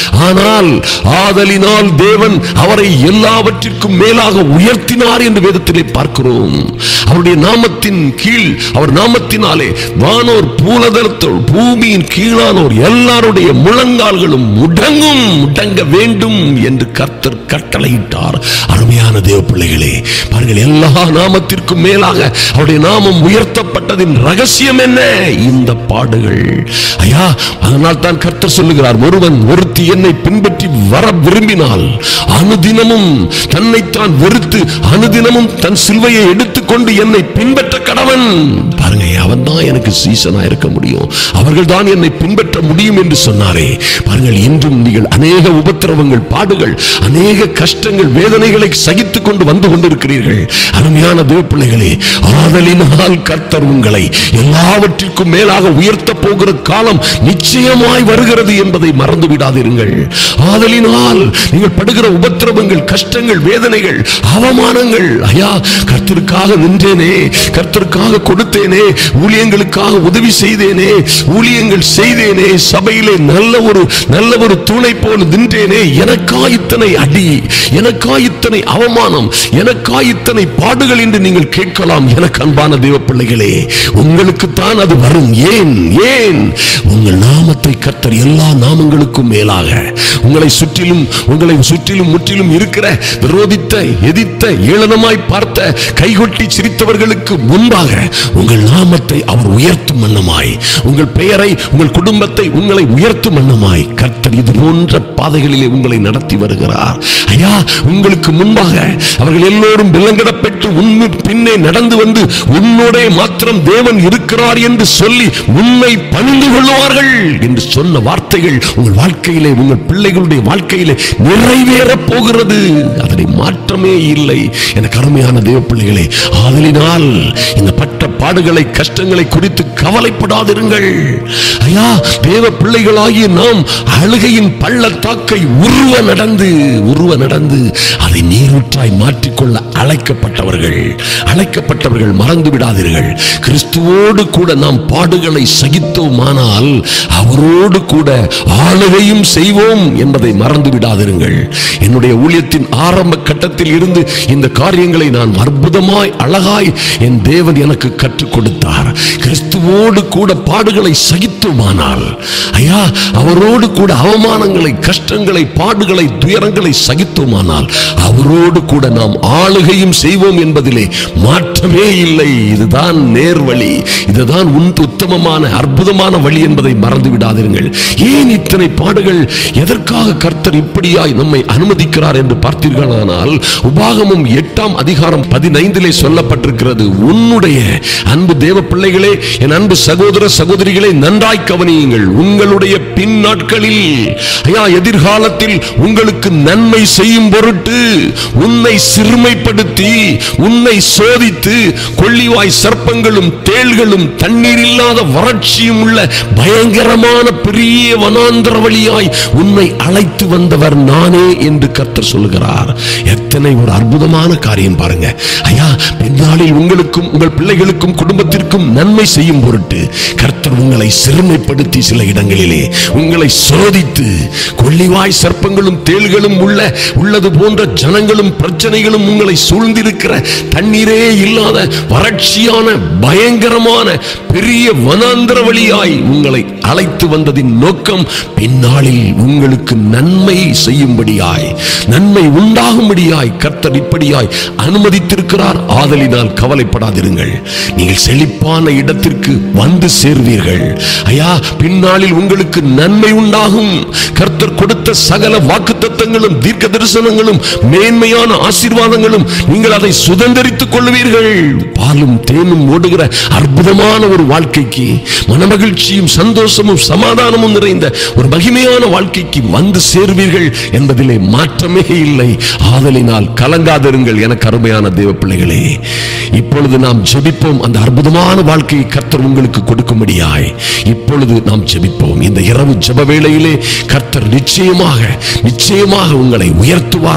ஆதலினால் தேவன் அவரை எல்லாவற்றிற்கும் மேலாக உயர்த்தினார் என்று வேதத்திலே பார்க்கிறோம். அவருடைய நாமத்தின் கீழ், அவர் நாமத்தினாலே வானோர் பூலதரத்தோர் பூமியின் கீழானோர் எல்லாருடைய முழங்கால்களும் முடங்க வேண்டும் என்று கர்த்தர் கட்டளையிட்டார். அருமையான தேவ பிள்ளைகளே, பாருங்கள், எல்லா நாமத்திற்கும் மேலாக அவருடைய நாமம் உயர்த்தப்பட்டதின் ரகசியம் என்ன? இந்த பாடுகள். ஐயா, அதனால் தான் கர்த்தர் சொல்லுகிறார், ஒருவன் ஒருத்தி என்னை பின்பற்றி வர விரும்பினால் அனுதினமும் தன்னைத்தான் வெறுத்து அனுதினமும் தன் சிலுவையை எடுத்துக்கொண்டு என்னை பின்பற்ற கடவன். பாருங்க, அவன் தான் எனக்கு சீசனா இருக்க முடியும், அவர்கள் தான் என்னை பின்பற்ற முடியும் என்று சொன்னாரே. பாருங்கள், இன்றும் நீங்கள் அநேக உபத்திரவங்கள், பாடுகள், அநேக கஷ்டங்கள், வேதனைகளை சகித்துக் கொண்டு வந்து கொண்டிருக்கிறீர்கள். அருமையான தேவ பிள்ளைகளே, ஆதலினால் கர்த்தர் உங்களை எல்லாவற்றிற்கும் மேலாக உயர்த்த போகிற காலம் நிச்சயமாய் வருகிறது என்பதை மறந்து விடாதீர்கள். ஆதலினால் நீங்கள் படுகிற உபத்திரவங்கள், கஷ்டங்கள், வேதனைகள், அவமானங்கள், ஐயா, கர்த்தருக்காக நின்றேனே, கர்த்தருக்காக கொடுத்தேனே, ஊழியங்களுக்காக உதவி செய்தேனே, ஊழியங்கள் செய்தேனே, சபையிலே நல்ல ஒரு தூணை போல் நின்றேனே, எனக்கா இத்தனை அடி, எனக்கா இத்தனை அவமானம், எனக்கா இத்தனை பாடுகள் என்று நீங்கள் கேட்கலாம். எனக்கு அன்பான தேவ பிள்ளைகளே, உங்களுக்குத்தான் அது வரும். ஏன்? உங்கள் நாமத்தை கர்த்தர் எல்லா நாமங்களுக்கும் மேலாக உங்களை சுற்றிலும் முற்றிலும் இருக்கிற விரோதித்த, எதிர்த்த, ஏளனமாய் பார்த்த, கைகொட்டி சிரித்தவர்களுக்கு முன்பாக உங்கள் நாமத்தை அவர் உயர்த்தும் வண்ணமாய், உங்கள் பெயரை, உங்கள் குடும்பத்தை, உங்களை உயர்த்தும் வண்ணமாய் கர்த்தர் இது போன்ற பாதைகளிலே உங்களை நடத்தி வருகிறார். ஐயா, உங்களுக்கு முன்பாக அவர்கள் எல்லோரும் விலங்கிடப்பட்டு பின்னே நடந்து வந்து உன்னோட மாத்திரம் தேவன் இருக்கிறார் என்று சொல்லி உன்னை பணிந்து கொள்வார்கள் என்று சொன்ன வார்த்தைகள் உங்கள் வாழ்க்கையிலே, உங்கள் பிள்ளைகளுடைய வாழ்க்கையிலே நிறைவேற போகிறது. அதனை மாற்றமே இல்லை. எனக்கு அருமையான தேவ பிள்ளைகளே, ஆதலினால் இந்த பட்ட பாடுகளை, கஷ்டங்களை குறித்து கவலைப்படாதிருங்கள். ஐயா, தேவ பிள்ளைகளாகிய நாம் அழுகையின் பள்ளத்தாக்கை உருவ நடந்து அதை நீரூற்றாய் மாற்றிக்கொள்ள அழைக்கப்பட்டவர்கள் மறந்து விடாதீர்கள். கிறிஸ்துவோடு கூட நாம் பாடுகளை சகித்தோமானால் அவரோடு கூட ஆளுகையும் செய்வோம் என்பதை மறந்து விடாதிருங்கள். என்னுடைய ஊழியத்தின் ஆரம்ப கட்டத்தில் இருந்து இந்த காரியங்களை நான் அற்புதமாய், அழகாய் என் தேவன் எனக்கு கற்றுக் கொடுத்தார். கிறிஸ்துவோடு கூட பாடுகளை சகித்தோமானால், ஐயா, அவரோடு கூட அவமானங்களை, கஷ்டங்களை, பாடுகளை, துயரங்களை சகித்தோமானால் அவரோடு கூட நாம் ஆளுகையும் செய்வோம் என்பதிலே மாற்றமே இல்லை. இதுதான் நேர்வழி, இதுதான் உத்தமமான, அற்புதமான வழி என்பதை மறந்து விடாதீர்கள். ஏன் இத்தனை பாடுகள்? எதற்காக கர்த்தர் இப்படியாய் நம்மை அனுமதிக்கிறார் என்று பார்த்தீர்களானால், உபாகமம் 8ஆம் அதிகாரம் 15 சொல்லப்பட்டிருக்கிறது. உன்னுடைய அன்பு தேவ பிள்ளைகளே, என் அன்பு சகோதர சகோதரிகளை நன்றாய் கவனியுங்கள். உங்களுடைய பின் நாட்களில், ஐயா, எதிர்காலத்தில் உங்களுக்கு நன்மை செய்யும் பொருட்டு உன்னை சிறுமைப்படுத்தி, உன்னை சோதித்து, கொள்ளிவாய் சர்ப்பங்களும் தேள்களும் தண்ணீர் இல்லாத வறட்சியும் உள்ள பயங்கரமான பெரிய வனாந்தர வழியாய் உன்னை அழைத்து வந்தவர் நானே என்று கர்த்தர் சொல்கிறார். எத்தனை ஒரு அற்புதமான காரியம் பாருங்க. ஐயா, பின்னாளில் உங்களுக்கும், உங்கள் பிள்ளைகளுக்கும், குடும்பத்திற்கும் நன்மை செய்யும் பொருட்டு கர்த்தர் உங்களை சிறுமைப்படுத்தி, சில இடங்களிலே உங்களை சோதித்து, கொள்ளிவாய் சர்ப்பங்களும் தேள்களும் உள்ளது போன்ற ஜனங்களும் பிரச்சனைகளும் உங்களை சூழ்ந்திருக்கிற தண்ணீரே இல்லாத வறட்சியான பயங்கரமான பெரிய வனாந்தர வழியாய் உங்களை அழைத்து வந்ததின் நோக்கம் பின்னாளில் உங்களுக்கு நன்மை செய்யும்படியாய், நன்மை உண்டாகும்படியாய் கர்த்தர் இப்படியாய் அனுமதித்திருக்கிறார். ஆதலினால் கவலைப்படாதிருங்கள். நீங்கள் செழிப்பான இடத்திற்கு வந்து சேர்வீர்கள். ஐயா, பின்னாளில் உங்களுக்கு நன்மை உண்டாகும். கர்த்தர் கொடுத்த சகல வாக்குத்தத்தங்களும், தீர்க்க தரிசனங்களும், மேன்மையான ஆசீர்வாதங்களும் நீங்கள் அதை சுதந்திரித்துக் கொள்வீர்கள். பாலும் தேனும் ஓடுகிற அற்புதமான ஒரு வாழ்க்கைக்கு, மனமகிழ்ச்சியும் சந்தோஷமும் சமாதானமும் நிறைந்த ஒரு மகிமையான வாழ்க்கைக்கு வந்து சேர்வீர்கள் என்பதிலே மாற்றமே இல்லை. ஆதலினால் கலங்காதிருங்கள். எனக்கு அருமையான தேவ பிள்ளைகளே, இப்பொழுது நாம் ஜெபிப்போம். அந்த அற்புதமான வாழ்க்கையை கர்த்தர் உங்களுக்கு கொடுக்கும்படியாய் இப்பொழுது நாம் ஜெபிப்போம். இந்த இரவு ஜெப வேளையிலே கர்த்தர் நிச்சயமாக உங்களை உயர்த்துவார், மகிமை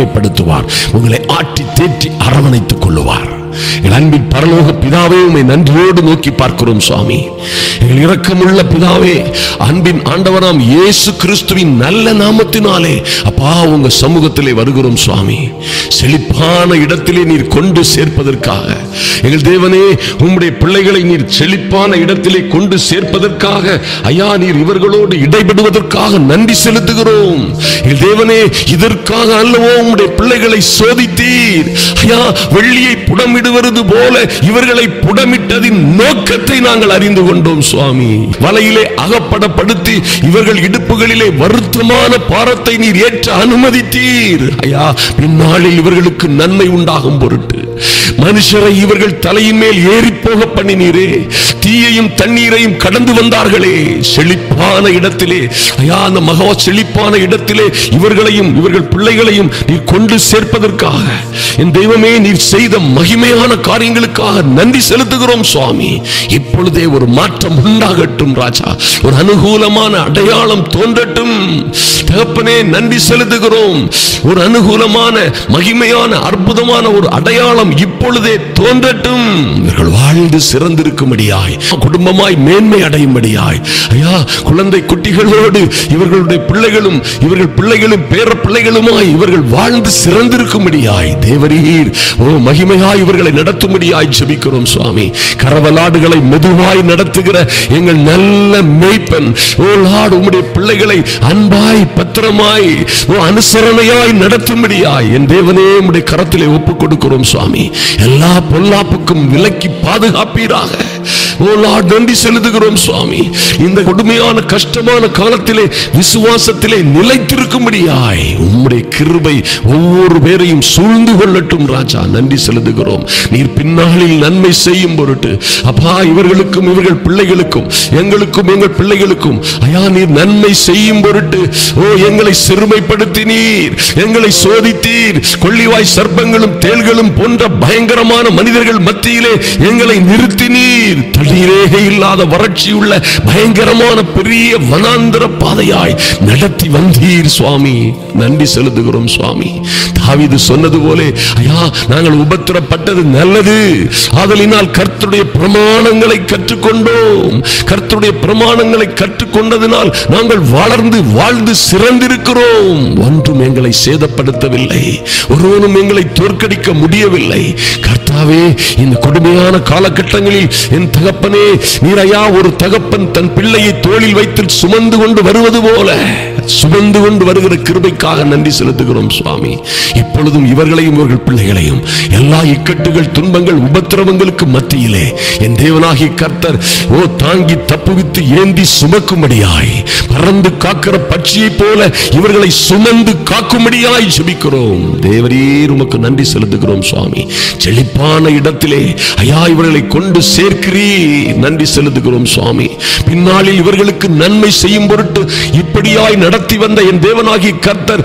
மகிமைப்படுத்துவார். உங்களை ஆட்டி தேற்றி அரவணைத்துக் கொள்ளுவார். என் அன்பின் பரலோக பிதாவே, உம்மை நன்றியோடு நோக்கி பார்க்கிறோம் சுவாமி. எங்கள் இரக்கமுள்ள பிதாவே, அன்பின் ஆண்டவராம் இயேசு கிறிஸ்துவின் நல்ல நாமத்தினாலே அப்பா உங்க சமூகத்திலே வருகிறோம் சுவாமி. செழிப்பான இடத்திலே நீர் கொண்டு சேர்ப்பதற்காக, எங்கள் தேவனே, உம்முடைய பிள்ளைகளை நீர் செழிப்பான இடத்திலே கொண்டு சேர்ப்பதற்காக ஐயா, நீர் இவர்களோடு இடைபடுவதற்காக நன்றி செலுத்துகிறோம். எங்கள் தேவனே, இதற்காக அல்லவோ உம்முடைய பிள்ளைகளை சோதித்தீர் ஐயா. வெள்ளியை புடமிடுவது போல இவர்களை புடமிட்டதின் நோக்கத்தை நாங்கள் அறிந்து கொண்டோம் சுவாமி. வலையிலே அகப்படப்படுத்தி இவர்கள் இடுப்புகளிலே வருத்தமான பாரத்தை நீர் ஏற்ற அனுமதித்தீர் ஐயா. பின்னாளில் இவர்களுக்கு நன்மை உண்டாகும் பொருட்டு மனுஷரை இவர்கள் தலையின் மேல் ஏறி போக பண்ணினீரே. தீயையும் தண்ணீரையும் கடந்து வந்தார்களே, செழிப்பான இடத்திலே ஐயா, அந்த மகா செழிப்பான இடத்திலே இவர்களையும் இவர்கள் பிள்ளைகளையும் நீர் கொண்டு சேர்ப்பதற்காக என் தெய்வமே, நீர் செய்த மகிமையான காரியங்களுக்காக நன்றி செலுத்துகிறோம் சுவாமி. இப்பொழுதே ஒரு மாற்றம் உண்டாகட்டும் ராஜா, ஒரு அனுகூலமான அடையாளம் தோன்றட்டும் தகப்பனே. நன்றி செலுத்துகிறோம். ஒரு அனுகூலமான மகிமையான அற்புதமான ஒரு அடையாளம் இப்பொழுதே தோன்றட்டும். இவர்கள் வாழ்ந்து சிறந்திருக்கும்படியாய், குடும்பமாய் மேன்மை அடையும்படியாய் ஐயா, குழந்தை குட்டிகளோடு இவர்களுடைய பிள்ளைகளும் இவர்கள் பிள்ளைகளும் பேர பிள்ளைகளுமாய் இவர்கள் வாழ்ந்து சிறந்திருக்கும்படியாய் தேவரீர் மகிமையாய் இவர்களை நடத்தும்படியாய் ஜெபிக்கிறோம் சுவாமி. கரவலாடுகளை மெதுவாய் நடத்துகிற எங்கள் நல்ல மேய்ப்பன் ஓ லார்ட், உம்முடைய பிள்ளைகளை அன்பாய் பத்திரமாய் அனுசரணையாய் நடத்தும்படியாய் என் தேவனே உம்முடைய கரத்திலே ஒப்புக் கொடுக்கிறோம் சுவாமி. எல்லா பொல்லாப்புக்கும் விலக்கி பாதுகாப்பீராக. ஓ லார்ட், நன்றி செலுத்துகிறோம் சுவாமி. இந்த கொடுமையான கஷ்டமான காலத்திலே விசுவாசத்திலே நிலைத்திருக்கும்படியாய் உம்முடைய கிருபை ஒவ்வொரு பேரையும் சூழ்ந்து கொள்ளட்டும் ராஜா. நன்றி செலுத்துகிறோம். நீர் பின்னாளில் நன்மை செய்யும் பொருட்டு அப்பா, இவர்களுக்கும் இவர்கள் பிள்ளைகளுக்கும் எங்களுக்கும் எங்கள் பிள்ளைகளுக்கும் ஐயா, நீர் நன்மை செய்யும் பொருட்டு ஓ எங்களை சிறுமைப்படுத்தினீர், எங்களை சோதித்தீர். கொள்ளிவாய் சர்ப்பங்களும் தேள்களும் போன்ற பயங்கரமான மனிதர்கள் மத்தியிலே எங்களை நிறுத்தினீர். தண்ணீரே இல்லாத வறட்சி உள்ள பயங்கரமான பெரிய வனாந்தர பாதையாய் நடத்தி வந்தீர் சுவாமி. நன்றி செலுத்துகிறோம் சுவாமி. தாவீது சொன்னது போல ஐயா, நாங்கள் உபத்திரப்பட்டது நல்லது, ஆதலினால் கர்த்தருடைய பிரமாணங்களை கற்றுக்கொண்டோம். கர்த்தருடைய பிரமாணங்களை கற்றுக்கொண்டதினால் நாங்கள் வளர்ந்து வாழ்ந்து சிறந்திருக்கிறோம். ஒன்றும் எங்களை சேதப்படுத்தவில்லை, ஒருவனும் எங்களை தோற்கடிக்க முடியவில்லை. கர்த்தாவே, இந்த கொடுமையான காலகட்டங்களில் என் தகப்பனே, நீரையா ஒரு தகப்பன் தன் பிள்ளையை தோளில் வைத்து சுமந்து கொண்டு வருவது போல சுமந்து கொண்டு வருகிற கிருபைக்காக நன்றி செலுத்துகிறோம் சுவாமி. இப்பொழுதும் இவர்களையும் இவர்கள் பிள்ளைகளையும் எல்லா இக்கட்டுகள் துன்பங்கள் உபத்திரவங்களுக்கு மத்தியிலே என் தேவனாகிய கர்த்தர் ஓ தாங்கி தப்புவித்து ஏந்தி சுமக்கும்படியாய், பறந்து காக்கிற பட்சியை போல இவர்களை சுமந்து காக்கும்படியாய் ஜெபிக்கிறோம். தேவரீர் உமக்கு நன்றி செலுத்துகிறோம் சுவாமி. செழிப்பான இடத்திலே ஐயா இவர்களை கொண்டு சேர்க்கிறீர். நன்றி செலுத்துகிறோம் சுவாமி. பின்னாளில் இவர்களுக்கு நன்மை செய்யும் பொருட்டு இப்படியாய் நடத்தி வந்த என் தேவனாகிய கர்த்தர்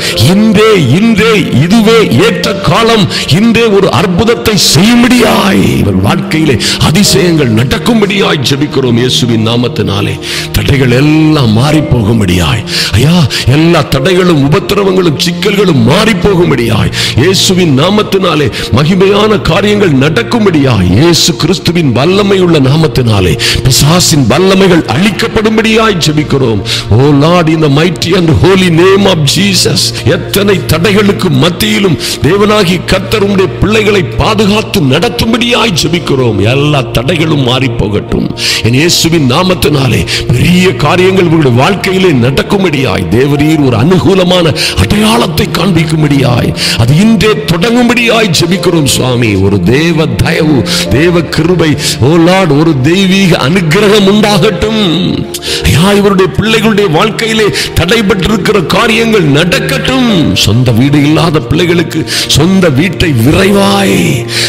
இன்றே இதுவே ஏற்ற காலம், இன்றே ஒரு அற்புதத்தை செய்யும்படியாய் இவர் வாழ்க்கையிலே அதிசயங்கள் நடக்கும்படியாய் ஜெபிக்கிறோம் இயேசுவின் நாமத்தினாலே. தடைகள் எல்லாம் மாறி போகும்படியாய் ஐயா, எல்லா தடைகளும் உபத்திரவங்களும் சிக்கல்களும் மாறி போகும்படியாய் இயேசுவின் நாமத்தினாலே மகிமையான காரியங்கள் நடக்கும்படியாய் இயேசு கிறிஸ்துவின் வல்லமை உள்ள நாமத்தினாலே பிசாசின் வல்லமைகள் அழிக்கப்படும்படியாய் ஜெபிக்கிறோம். O Lord, in the mighty and holy name of Jesus. எத்தனை தடைகளுக்கு மத்தியிலும் தேவனாகிய கர்த்தர் உம்முடைய பிள்ளைகளை பாதுகாத்து நடத்தும்படியாய் ஜெபிக்கிறோம். எல்லா தடைகளும் மாறி போகட்டும் என் இயேசுவின் நாமத்தினாலே. பெரிய காரியங்கள் உங்களுடைய வாழ்க்கையிலே நடக்கும்படியாய் தேவரீர் ஒரு அனுகூலமான அடையாளத்தை காண்பிக்கும்படியாய் அது இன்றே தொடங்கும்படியாய் ஜெபிக்கிறோம் சுவாமி. ஒரு தேவ தயவு, தேவ கிருபை, ஓ லார்ட், ஒரு தெய்வீக அனுக்கிரகம் உண்டாகட்டும் ஐயா. இவருடைய பிள்ளைகளுடைய வாழ்க்கையிலே தடைபட்டிருக்கிற காரியங்கள் நடக்கட்டும். சொந்த வீடு இல்லாத பிள்ளைகளுக்கு சொந்த வீட்டை விரைவாய்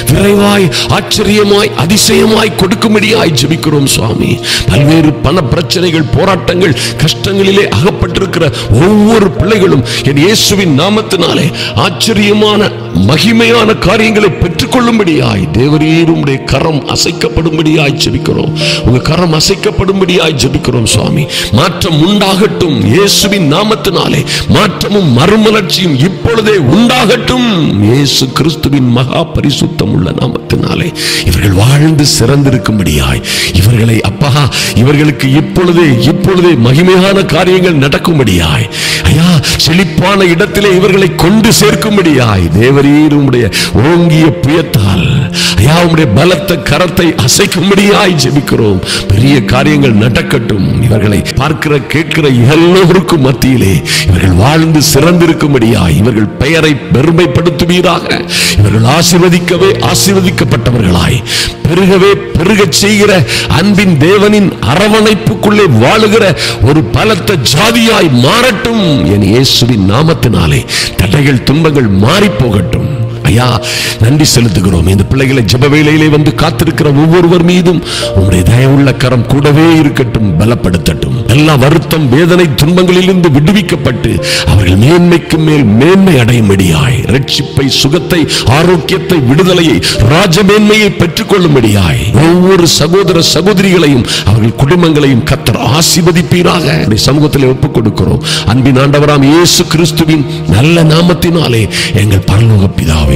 ஆச்சரியமாய் அதிசயமாய் கொடுக்கும்படியாய் ஜெபிக்கிறோம் சுவாமி. பல்வேறு பண பிரச்சனைகள், போராட்டங்கள், கஷ்ட கஷ்டங்களிலே அகப்பட்டிருக்கிற ஒவ்வொரு பிள்ளைகளும் என் இயேசுவின் நாமத்தினாலே ஆச்சரியமான மகிமையான காரியங்களை பெற்றுக்கொள்ளும்படியாய் தேவரீர் உம்முடைய கரம் அசைக்கப்படும்படியாய் ஜெபிக்கிறோம். உங்க கரம் அசைக்கப்படும்படியாய் ஜெபிக்கிறோம் சுவாமி. மாற்றம் உண்டாகட்டும் இயேசுவின் நாமத்தினாலே. மாற்றமும் மறுமலர்ச்சியும் இப்பொழுதே உண்டாகட்டும் இயேசு கிறிஸ்துவின் மகா பரிசுத்தம் உள்ள நாமத்தினாலே. இவர்கள் வாழ்ந்து சிறந்திருக்கும்படியாய் இவர்களை அப்பா இவர்களுக்கு இப்பொழுதே மகிமையான காரியங்கள் நடக்கும்படியாய் ஐயா செழிப்பான இடத்திலே இவர்களை கொண்டு சேர்க்கும்படியாய் தேவரீர் உம்முடைய ஓங்கிய புயத்தால் ஐயா உம்முடைய பலத்த கரத்தை அசைக்கும்படியாய் ஜெபிக்கிறோம். பெரிய காரியங்கள் நடக்கட்டும். இவர்களை பார்க்கிற கேட்கிற எல்லோருக்கும் மத்தியிலே இவர்கள் வாழ்ந்து சிறந்திருக்கும்படியாய் இவர்கள் பெயரை பெருமைப்படுத்துவீராக. இவர்கள் ஆசீர்வதிக்கவே ஆசீர்வதிக்கப்பட்டவர்களாய் பெருகவே பெருகச் செய்கிற அன்பின் தேவனின் அரவணைப்புக்குள்ளே வாழுகிற ஒரு பலத்த ஜாதியாய் மாறட்டும் என் இயேசுவின் நாமத்தினாலே. தடைகள் துன்பங்கள் மாறி போகட்டும். ஐயா நன்றி செலுத்துகிறோம். இந்த பிள்ளைகளை ஜெப வேளையிலே வந்து காத்திருக்கிற ஒவ்வொருவர் மீதும் உம்முடைய தயவுள்ள கரம் கூடவே இருக்கட்டும், பலப்படுத்தட்டும். எல்லா வருத்தம் வேதனை துன்பங்களிலிருந்து விடுவிக்கப்பட்டு அவர்கள் மேன்மைக்கு மேல் மேன்மை அடையும்படியாய் ரட்சிப்பை சுகத்தை ஆரோக்கியத்தை விடுதலையை ராஜமேன்மையை பெற்றுக்கொள்ளும்படியாய் ஒவ்வொரு சகோதர சகோதரிகளையும் அவர்கள் குடும்பங்களையும் கர்த்தர் ஆசீர்வதிப்பீராக சமூகத்தில் ஒப்புக் கொடுக்கிறோம். அன்பின் ஆண்டவராம் இயேசு கிறிஸ்துவின் நல்ல நாமத்தினாலே எங்கள் பரலோக பிதாவே,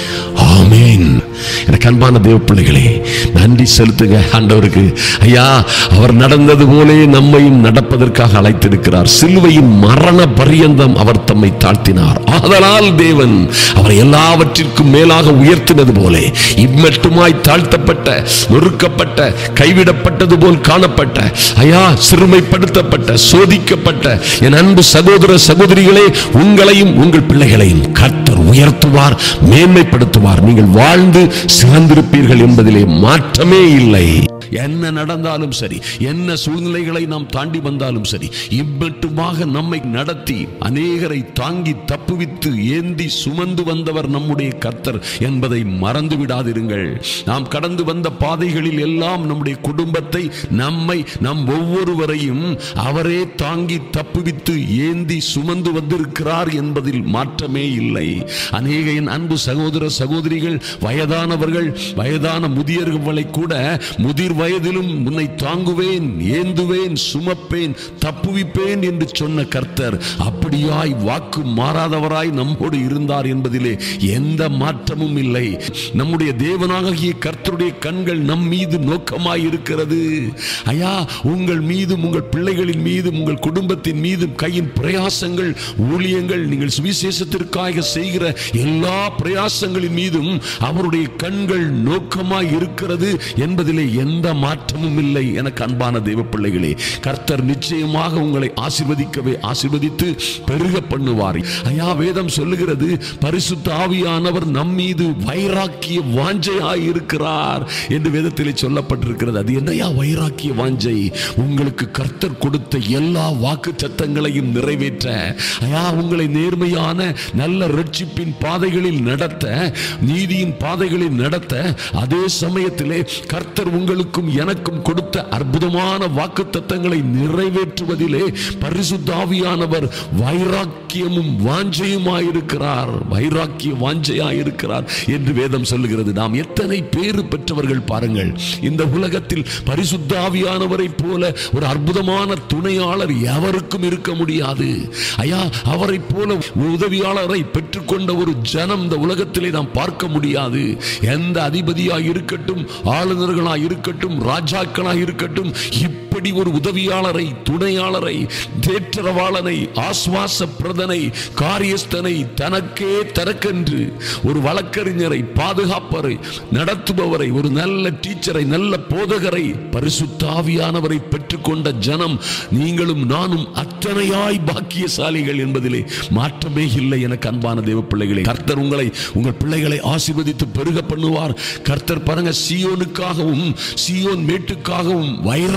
ஆமென். எனக்கு அன்பான தேவ பிள்ளைகளே நன்றி செலுத்துங்க ஆண்டவருக்கு. ஐயா அவர் நடந்தது போலே நம்மையும் நடப்பதற்காக அழைத்திருக்கிறார். சிலுவையின் மரண பரியந்தம் அவர் தம்மை தாழ்த்தினார். ஆதலால் தேவன் அவரை எல்லாவற்றிற்கும் மேலாக உயர்த்தினது போலே இம்மட்டுமாய் தாழ்த்தப்பட்ட நொறுக்கப்பட்ட கைவிடப்பட்டது போல் காணப்பட்ட ஐயா சிறுமைப்படுத்தப்பட்ட சோதிக்கப்பட்ட என் அன்பு சகோதர சகோதரிகளே உங்களையும் உங்கள் பிள்ளைகளையும் கர்த்தர் உயர்த்துவார், மேன்மைப்படுத்துவார். நீங்கள் வாழ்ந்து சிறந்திருப்பீர்கள் என்பதிலே மாற்றமே இல்லை. என்ன நடந்தாலும் சரி, என்ன சூழ்நிலைகளை நாம் தாண்டி வந்தாலும் சரி, இவ்வட்டுமாக நம்மை நடத்தி அநேகரை தாங்கி தப்புவித்து ஏந்தி சுமந்து வந்தவர் நம்முடைய கர்த்தர் என்பதை மறந்து விடாதிருங்கள். நாம் கடந்து வந்த பாதைகளில் எல்லாம் நம்முடைய குடும்பத்தை நம்மை நம் ஒவ்வொருவரையும் அவரே தாங்கி தப்புவித்து ஏந்தி சுமந்து வந்திருக்கிறார் என்பதில் மாற்றமே இல்லை. அநேக என் அன்பு சகோதர சகோதரிகள் வயதானவர்கள் வயதான முதியவர்களை கூட முதிர் வயதிலும் உன்னை தாங்குவேன் ஏந்துவேன் சுமப்பேன் தப்புவிப்பேன் என்று சொன்ன கர்த்தர் அப்படியாய் வாக்கு மாறாதவராய் நம்மோடு இருந்தார் என்பதிலே எந்த மாற்றமும் இல்லை. நம்முடைய தேவனாகிய கர்த்தருடைய கண்கள் நம் மீது நோக்கமாய் இருக்கிறது. ஐயா உங்கள் மீதும் உங்கள் பிள்ளைகளின் மீதும் உங்கள் குடும்பத்தின் மீதும் கையின் பிரயாசங்கள் ஊழியங்கள் நீங்கள் சுவிசேஷத்திற்காக செய்கிற எல்லா பிரயாசங்களின் மீதும் அவருடைய கண்கள் நோக்கமாய் இருக்கிறது என்பதிலே எந்த மாற்றமும் இல்லை. எனக்கு அன்பான தேவ பிள்ளைகளே கர்த்தர் நிச்சயமாக உங்களை ஆசீர்வதிக்கவே ஆசீர்வதித்து பெருக பண்ணுவார். ஐயா வேதம் சொல்லுகிறது பரிசுத்த ஆவியானவர் நம் மீது வைராக்கிய வாஞ்சையாய் இருக்கிறார் என்று வேதத்திலே சொல்லப்பட்டிருக்கிறது. அது என்னையா வைராக்கிய வாஞ்சை? உங்களுக்கு கர்த்தர் கொடுத்த எல்லா வாக்கு சத்தங்களையும் நிறைவேற்ற ஐயா உங்களை நேர்மையான நல்ல ரட்சிப்பின் பாதைகளில் நடத்த நீதியின் பாதைகளில் நடத்த அதே சமயத்திலே கர்த்தர் உங்களுக்கும் எனக்கும் கொடுத்த அற்புதமான வாக்குத்தத்தங்களை நிறைவேற்றுவதிலே பரிசுத்த ஆவியானவர் வைராக்கியமும் வாஞ்சையுமாயிருக்கிறார். வைராக்கிய வாஞ்சையாயிருக்கிறார் என்று வேதம் சொல்லுகிறது. நாம் எத்தனை பேறு பெற்றவர்கள் பாருங்கள். இந்த உலகத்தில் பரிசுத்த ஆவியானவரை போல ஒரு அற்புதமான துணையாளர் எவருக்கும் இருக்க முடியாது. ஐயா அவரை போல உதவியாளரை பெற்றுக்கொண்ட ஒரு ஜனம் இந்த உலகத்திலே நாம் பார்க்க முடியாது. எந்த அதிபதியாய் இருக்கட்டும் ஆளுநர்களாய் இருக்கட்டும் ராஜாக்களாய் இருக்கட்டும் இப்படி ஒரு உதவியாளரை துணையாளரை தேற்றரவாளனை ஆஸ்வாச பிரதனை காரியஸ்தனை தனக்கே தனக்கென்று ஒரு வழக்கறிஞரை பாதுகாப்பரை நடத்துபவரை ஒரு நல்ல டீச்சரை நல்ல போதகரை பரிசுத்த ஆவியானவரை பெற்றுக்கொண்ட ஜனம் நீங்களும் நானும் அத்தனையாய் பாக்கியசாலிகள் என்பதிலே மாற்றமே இல்லை. எனக்கு அன்பான தேவ பிள்ளைகளே கர்த்தர் உங்களை உங்கள் பிள்ளைகளை ஆசீர்வதித்து பெருக பண்ணுவார். கர்த்தர் பாருங்க சீயோனுக்காகவும் சீயோன் மேட்டுக்காகவும் வைராக்கியமாய்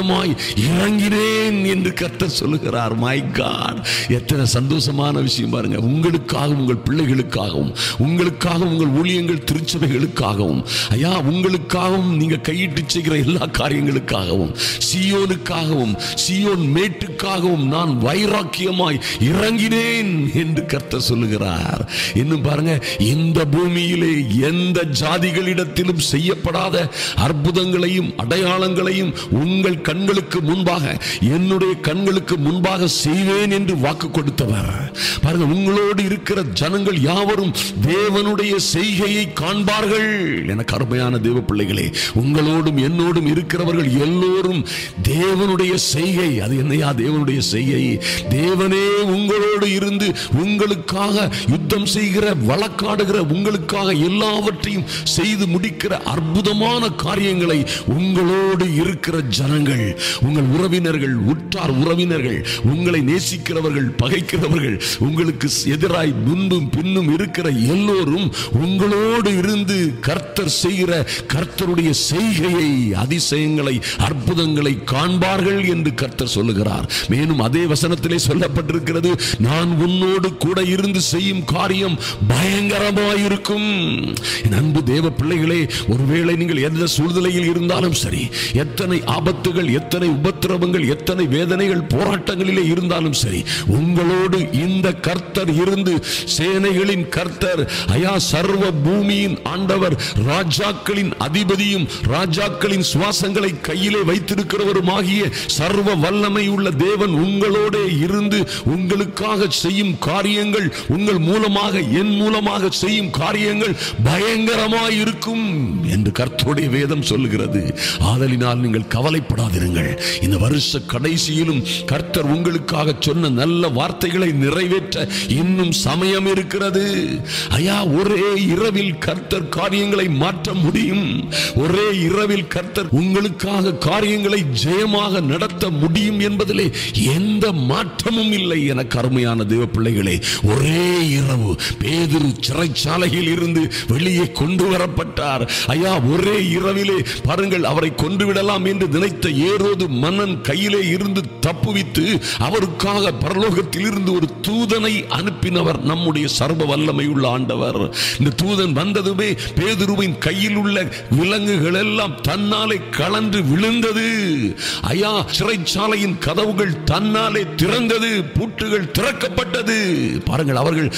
பயங்கரமாய் இறங்கினேன் என்று கர்த்தர் சொல்லுகிறார். மை காட், எத்தனை சந்தோஷமான விஷயம் பாருங்க. உங்களுக்காகவும் உங்கள் பிள்ளைகளுக்காகவும், உங்களுக்காகவும் உங்கள் ஊழியங்கள் திருச்சபைகளுக்காகவும், ஐயா உங்களுக்காகவும் நீங்க கையிட்டு செய்கிற எல்லா காரியங்களுக்காகவும், சீயோனுக்காகவும் சீயோன் மேட்டுக்காகவும் நான் வைராக்கியமாய் இறங்கினேன் என்று கர்த்தர் சொல்லுகிறார். இன்னும் பாருங்க, இந்த பூமியிலே எந்த ஜாதிகளிடத்திலும் செய்யப்படாத அற்புதங்களையும் அடையாளங்களையும் உங்கள் கண்களுக்கு முன்பாக, என்னுடைய கண்களுக்கு முன்பாக செய்வேன் என்று வாக்கு கொடுத்தவர். பாருங்க, உங்களோடு இருக்கிற ஜனங்கள் யாவரும் தேவனுடைய செய்கையை காண்பார்கள். எனக்கு அருமையான தேவ பிள்ளைகளே, உங்களோடும் என்னோடும் இருக்கிறவர்கள் எல்லோரும் தேவனுடைய செய்கை. அது என்னையா தேவனுடைய செய்கை? தேவனே உங்களோடு இருந்து உங்களுக்காக யுத்தம் செய்கிற, வழக்காடுகிற, உங்களுக்காக எல்லாவற்றையும் செய்து முடிக்கிற அற்புதமான காரியங்களை உங்களோடு இருக்கிற ஜனங்கள், உங்கள் உறவினர்கள், உற்றார் உறவினர்கள், உங்களை நேசிக்கிறவர்கள், பகைக்கிறவர்கள், உங்களுக்கு எதிராய் முன்பும் பின்னும் இருக்கிற எல்லோரும் உங்களோடு இருந்து கர்த்தர் செய்கிற கர்த்தருடைய செய்கையை, அதிசயங்களை, அற்புதங்களை காண்பார்கள் என்று கர்த்தர் சொல்லுகிறார். மேலும் அதே வசனத்திலே சொல்லப்பட்டிருக்கிறது, நான் உன்னோடு கூட இருந்து செய்யும் காரியம் பயங்கரமாயிருக்கும். என் அன்பு தேவ பிள்ளைகளே, ஒருவேளை நீங்கள் எந்த சூழ்நிலையில் இருந்தாலும் சரி, எத்தனை ஆபத்துகள், எத்தனை உபத்திரவங்கள், எத்தனை வேதனைகள், போராட்டங்களிலே இருந்தாலும் சரி, உங்களோடு இந்த கர்த்தர் இருந்து, சேனைகளின் கர்த்தர், ஐயா சர்வ பூமியின் ஆண்டவர், ராஜாக்களின் அதிபதியும் ராஜாக்களின் சுவாசங்களை கையிலே வைத்திருக்கிறவருமாகிய சர்வ வல்லமை உள்ள தேவன் உங்களோட இருந்து உங்களுக்காக செய்யும் காரியங்கள், உங்கள் மூலமாக, என் மூலமாக செய்யும் காரியங்கள் பயங்கரமாய் இருக்கும் என்று கர்த்தருடைய வேதம் சொல்லுகிறது. ஆதலினால் நீங்கள் கவலைப்படாதிருங்கள். இந்த வருஷ கடைசியிலும் கர்த்தர் உங்களுக்காக சொன்ன நல்ல வார்த்தைகளை நிறைவேற்ற இன்னும் சமயம் இருக்கிறது. ஐயா, ஒரே இரவில் கர்த்தர் காரியங்களை மாற்ற முடியும். ஒரே இரவில் கர்த்தர் உங்களுக்காக காரியங்களை ஜெயமாக நடத்த முடியும் என்பதிலே எந்த மாற்றமும் இல்லை. எனக்கு அருமையான தேவ பிள்ளைகளே, ஒரே இரவு பேதுரு சிறைச்சாலையில் இருந்து வெளியே கொண்டு வரப்பட்டார். ஐயா, ஒரே இரவிலே பாருங்கள், அவரை கொண்டு விடலாம் என்று நினைத்த ஏரோது மன்னன் கையிலே இருந்து தப்புவித்து அவருக்காக பரலோகத்தில் இருந்து ஒரு தூதனை அனுப்பினவர் நம்முடைய சர்வ வல்லமை உள்ள ஆண்டவர். இந்த தூதன் வந்ததுமே பேதுருவின் கையில் உள்ள விலங்குகள் எல்லாம் தன்னாலே கலந்து விழுந்தது. ஐயா, சிறைச்சாலையின் கதவுகள் தன்னாலே திறந்தது, பூட்டுகள் திறக்கப்பட்டது. பாருங்கள், அவர்கள்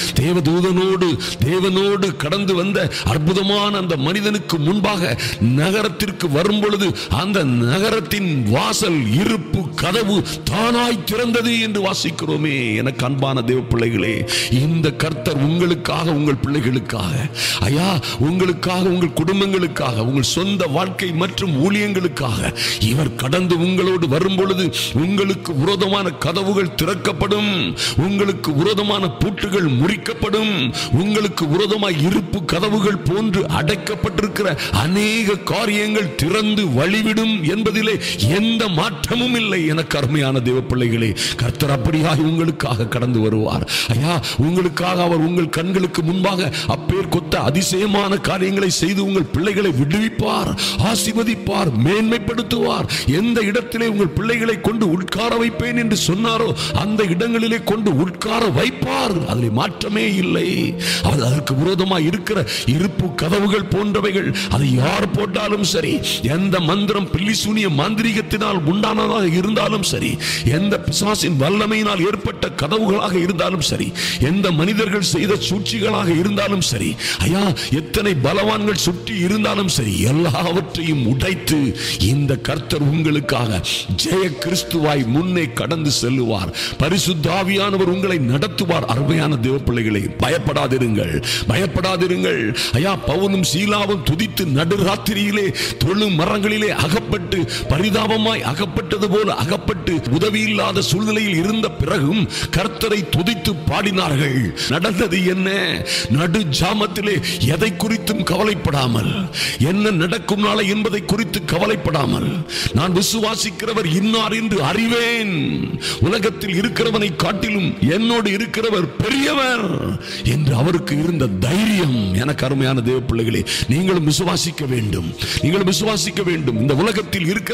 தேவனோடு கடந்து வந்த அற்புதமான அந்த மனிதனுக்கு முன்பாக நகரத்திற்கு வரும் பொழுது அந்த நகரத்தின் வாசல், இருப்பு, கதவு தானாய் திறந்தது என்று வாசிக்கிறோமே. எனக்கு அன்பான தேவ பிள்ளைகளே, இந்த கர்த்தர் உங்களுக்காக, உங்கள் பிள்ளைகளுக்காக, ஐயா உங்களுக்காக, உங்கள் குடும்பங்களுக்காக, உங்கள் சொந்த வாழ்க்கை மற்றும் ஊழியங்களுக்காக இவர் கடந்து உங்களோடு வரும் பொழுது உங்களுக்கு விரோதமான கதவுகள் திறக்கப்படும், உங்களுக்கு விரோதமான பூட்டுகள் முறிக்கப்படும், உங்களுக்கு விரோதமாய் இருப்பு கதவுகள் போன்று அடைக்கப்பட்டிருக்கிற அநேக காரியங்கள் திறந்து வழிவிடும் என்பதிலே எந்த மாற்றமும் இல்லை. எனக்கு அருமையான தேவ பிள்ளைகளே, கர்த்தர் அப்படியாக உங்களுக்காக கடந்து வருவார். ஐயா, உங்களுக்காக அவர் உங்கள் கண்களுக்கு முன்பாக அப்பேர் கொத்த அதிசயமான காரியங்களை செய்து உங்கள் பிள்ளைகளை விடுவிப்பார், ஆசீர்வதிப்பார், மேன்மைப்படுத்துவார். எந்த இடத்திலே உங்கள் பிள்ளைகளை கொண்டு உட்கார வைப்பேன் என்று சொன்னாரோ அந்த இடங்களிலே கொண்டு உட்கார வைப்பார். அதில் மாற்றமே இல்லை. அதற்கு விரோதமாக இருக்கிற இருப்பு கதவுகள் போன்றவைகள், அதை யார் போட்டாலும் சரி, எந்த மந்திரம், பில்லிசூனிய மாந்திரீகத்தினால் உண்டானதாக இருந்தாலும் சரி, எந்த பிசாசின் வல்லமையினால் ஏற்பட்ட கதவுகளாக இருந்தாலும் சரி, எந்த மனிதர்கள் செய்த சூழ்ச்சிகளாக இருந்தாலும் சரி, ஐயா எத்தனை பலவான்கள் சுற்றி இருந்தாலும் சரி, எல்லாவற்றையும் உடைத்து இந்த கர்த்தர் உங்களுக்காக ஜெய கிறிஸ்துவாய் முன்னே கடந்து செல்லுவார். பரிசுத்த ஆவியானவர் உங்களை நடத்துவார். அருமையான தேவ பிள்ளைகளே, பயப்படாதிருங்கள், பயப்படாதிருங்கள். ஐயா, பவுலும் சீலாவும் துதித்து நடுராத்திரியிலே தொழு மரங்களிலே அகப்பட்டு, பரிதாபமாய் அகப்பட்டது போல அகப்பட்டு, உதவியில்லாத சூழ்நிலையில் இருந்த பிறகும் கர்த்தரை துதித்து பாடினார்கள். நடந்தது என்ன? நடு ஜாமத்திலே எதை குறித்தும் கவலைப்படாமல், என்ன நடக்கும் நாளை என்பதை குறித்து கவலைப்படாமல், நான் விசுவாசிக்கிறவர் இன்னார் என்று அறிவேன், உலகத்தில் இருக்கிறவனை காட்டிலும் என்னோடு இருக்கிறவர் பெரியவர் என்று அவருக்கு இருந்த தைரியம். எனக்கு அருமையான தேவ பிள்ளைகளே, நீங்களும் விசுவாசிக்க வேண்டும், நீங்களும் விசுவாசிக்க வேண்டும். இந்த உலகத்தில் இருக்கிறவனை காட்டிலும்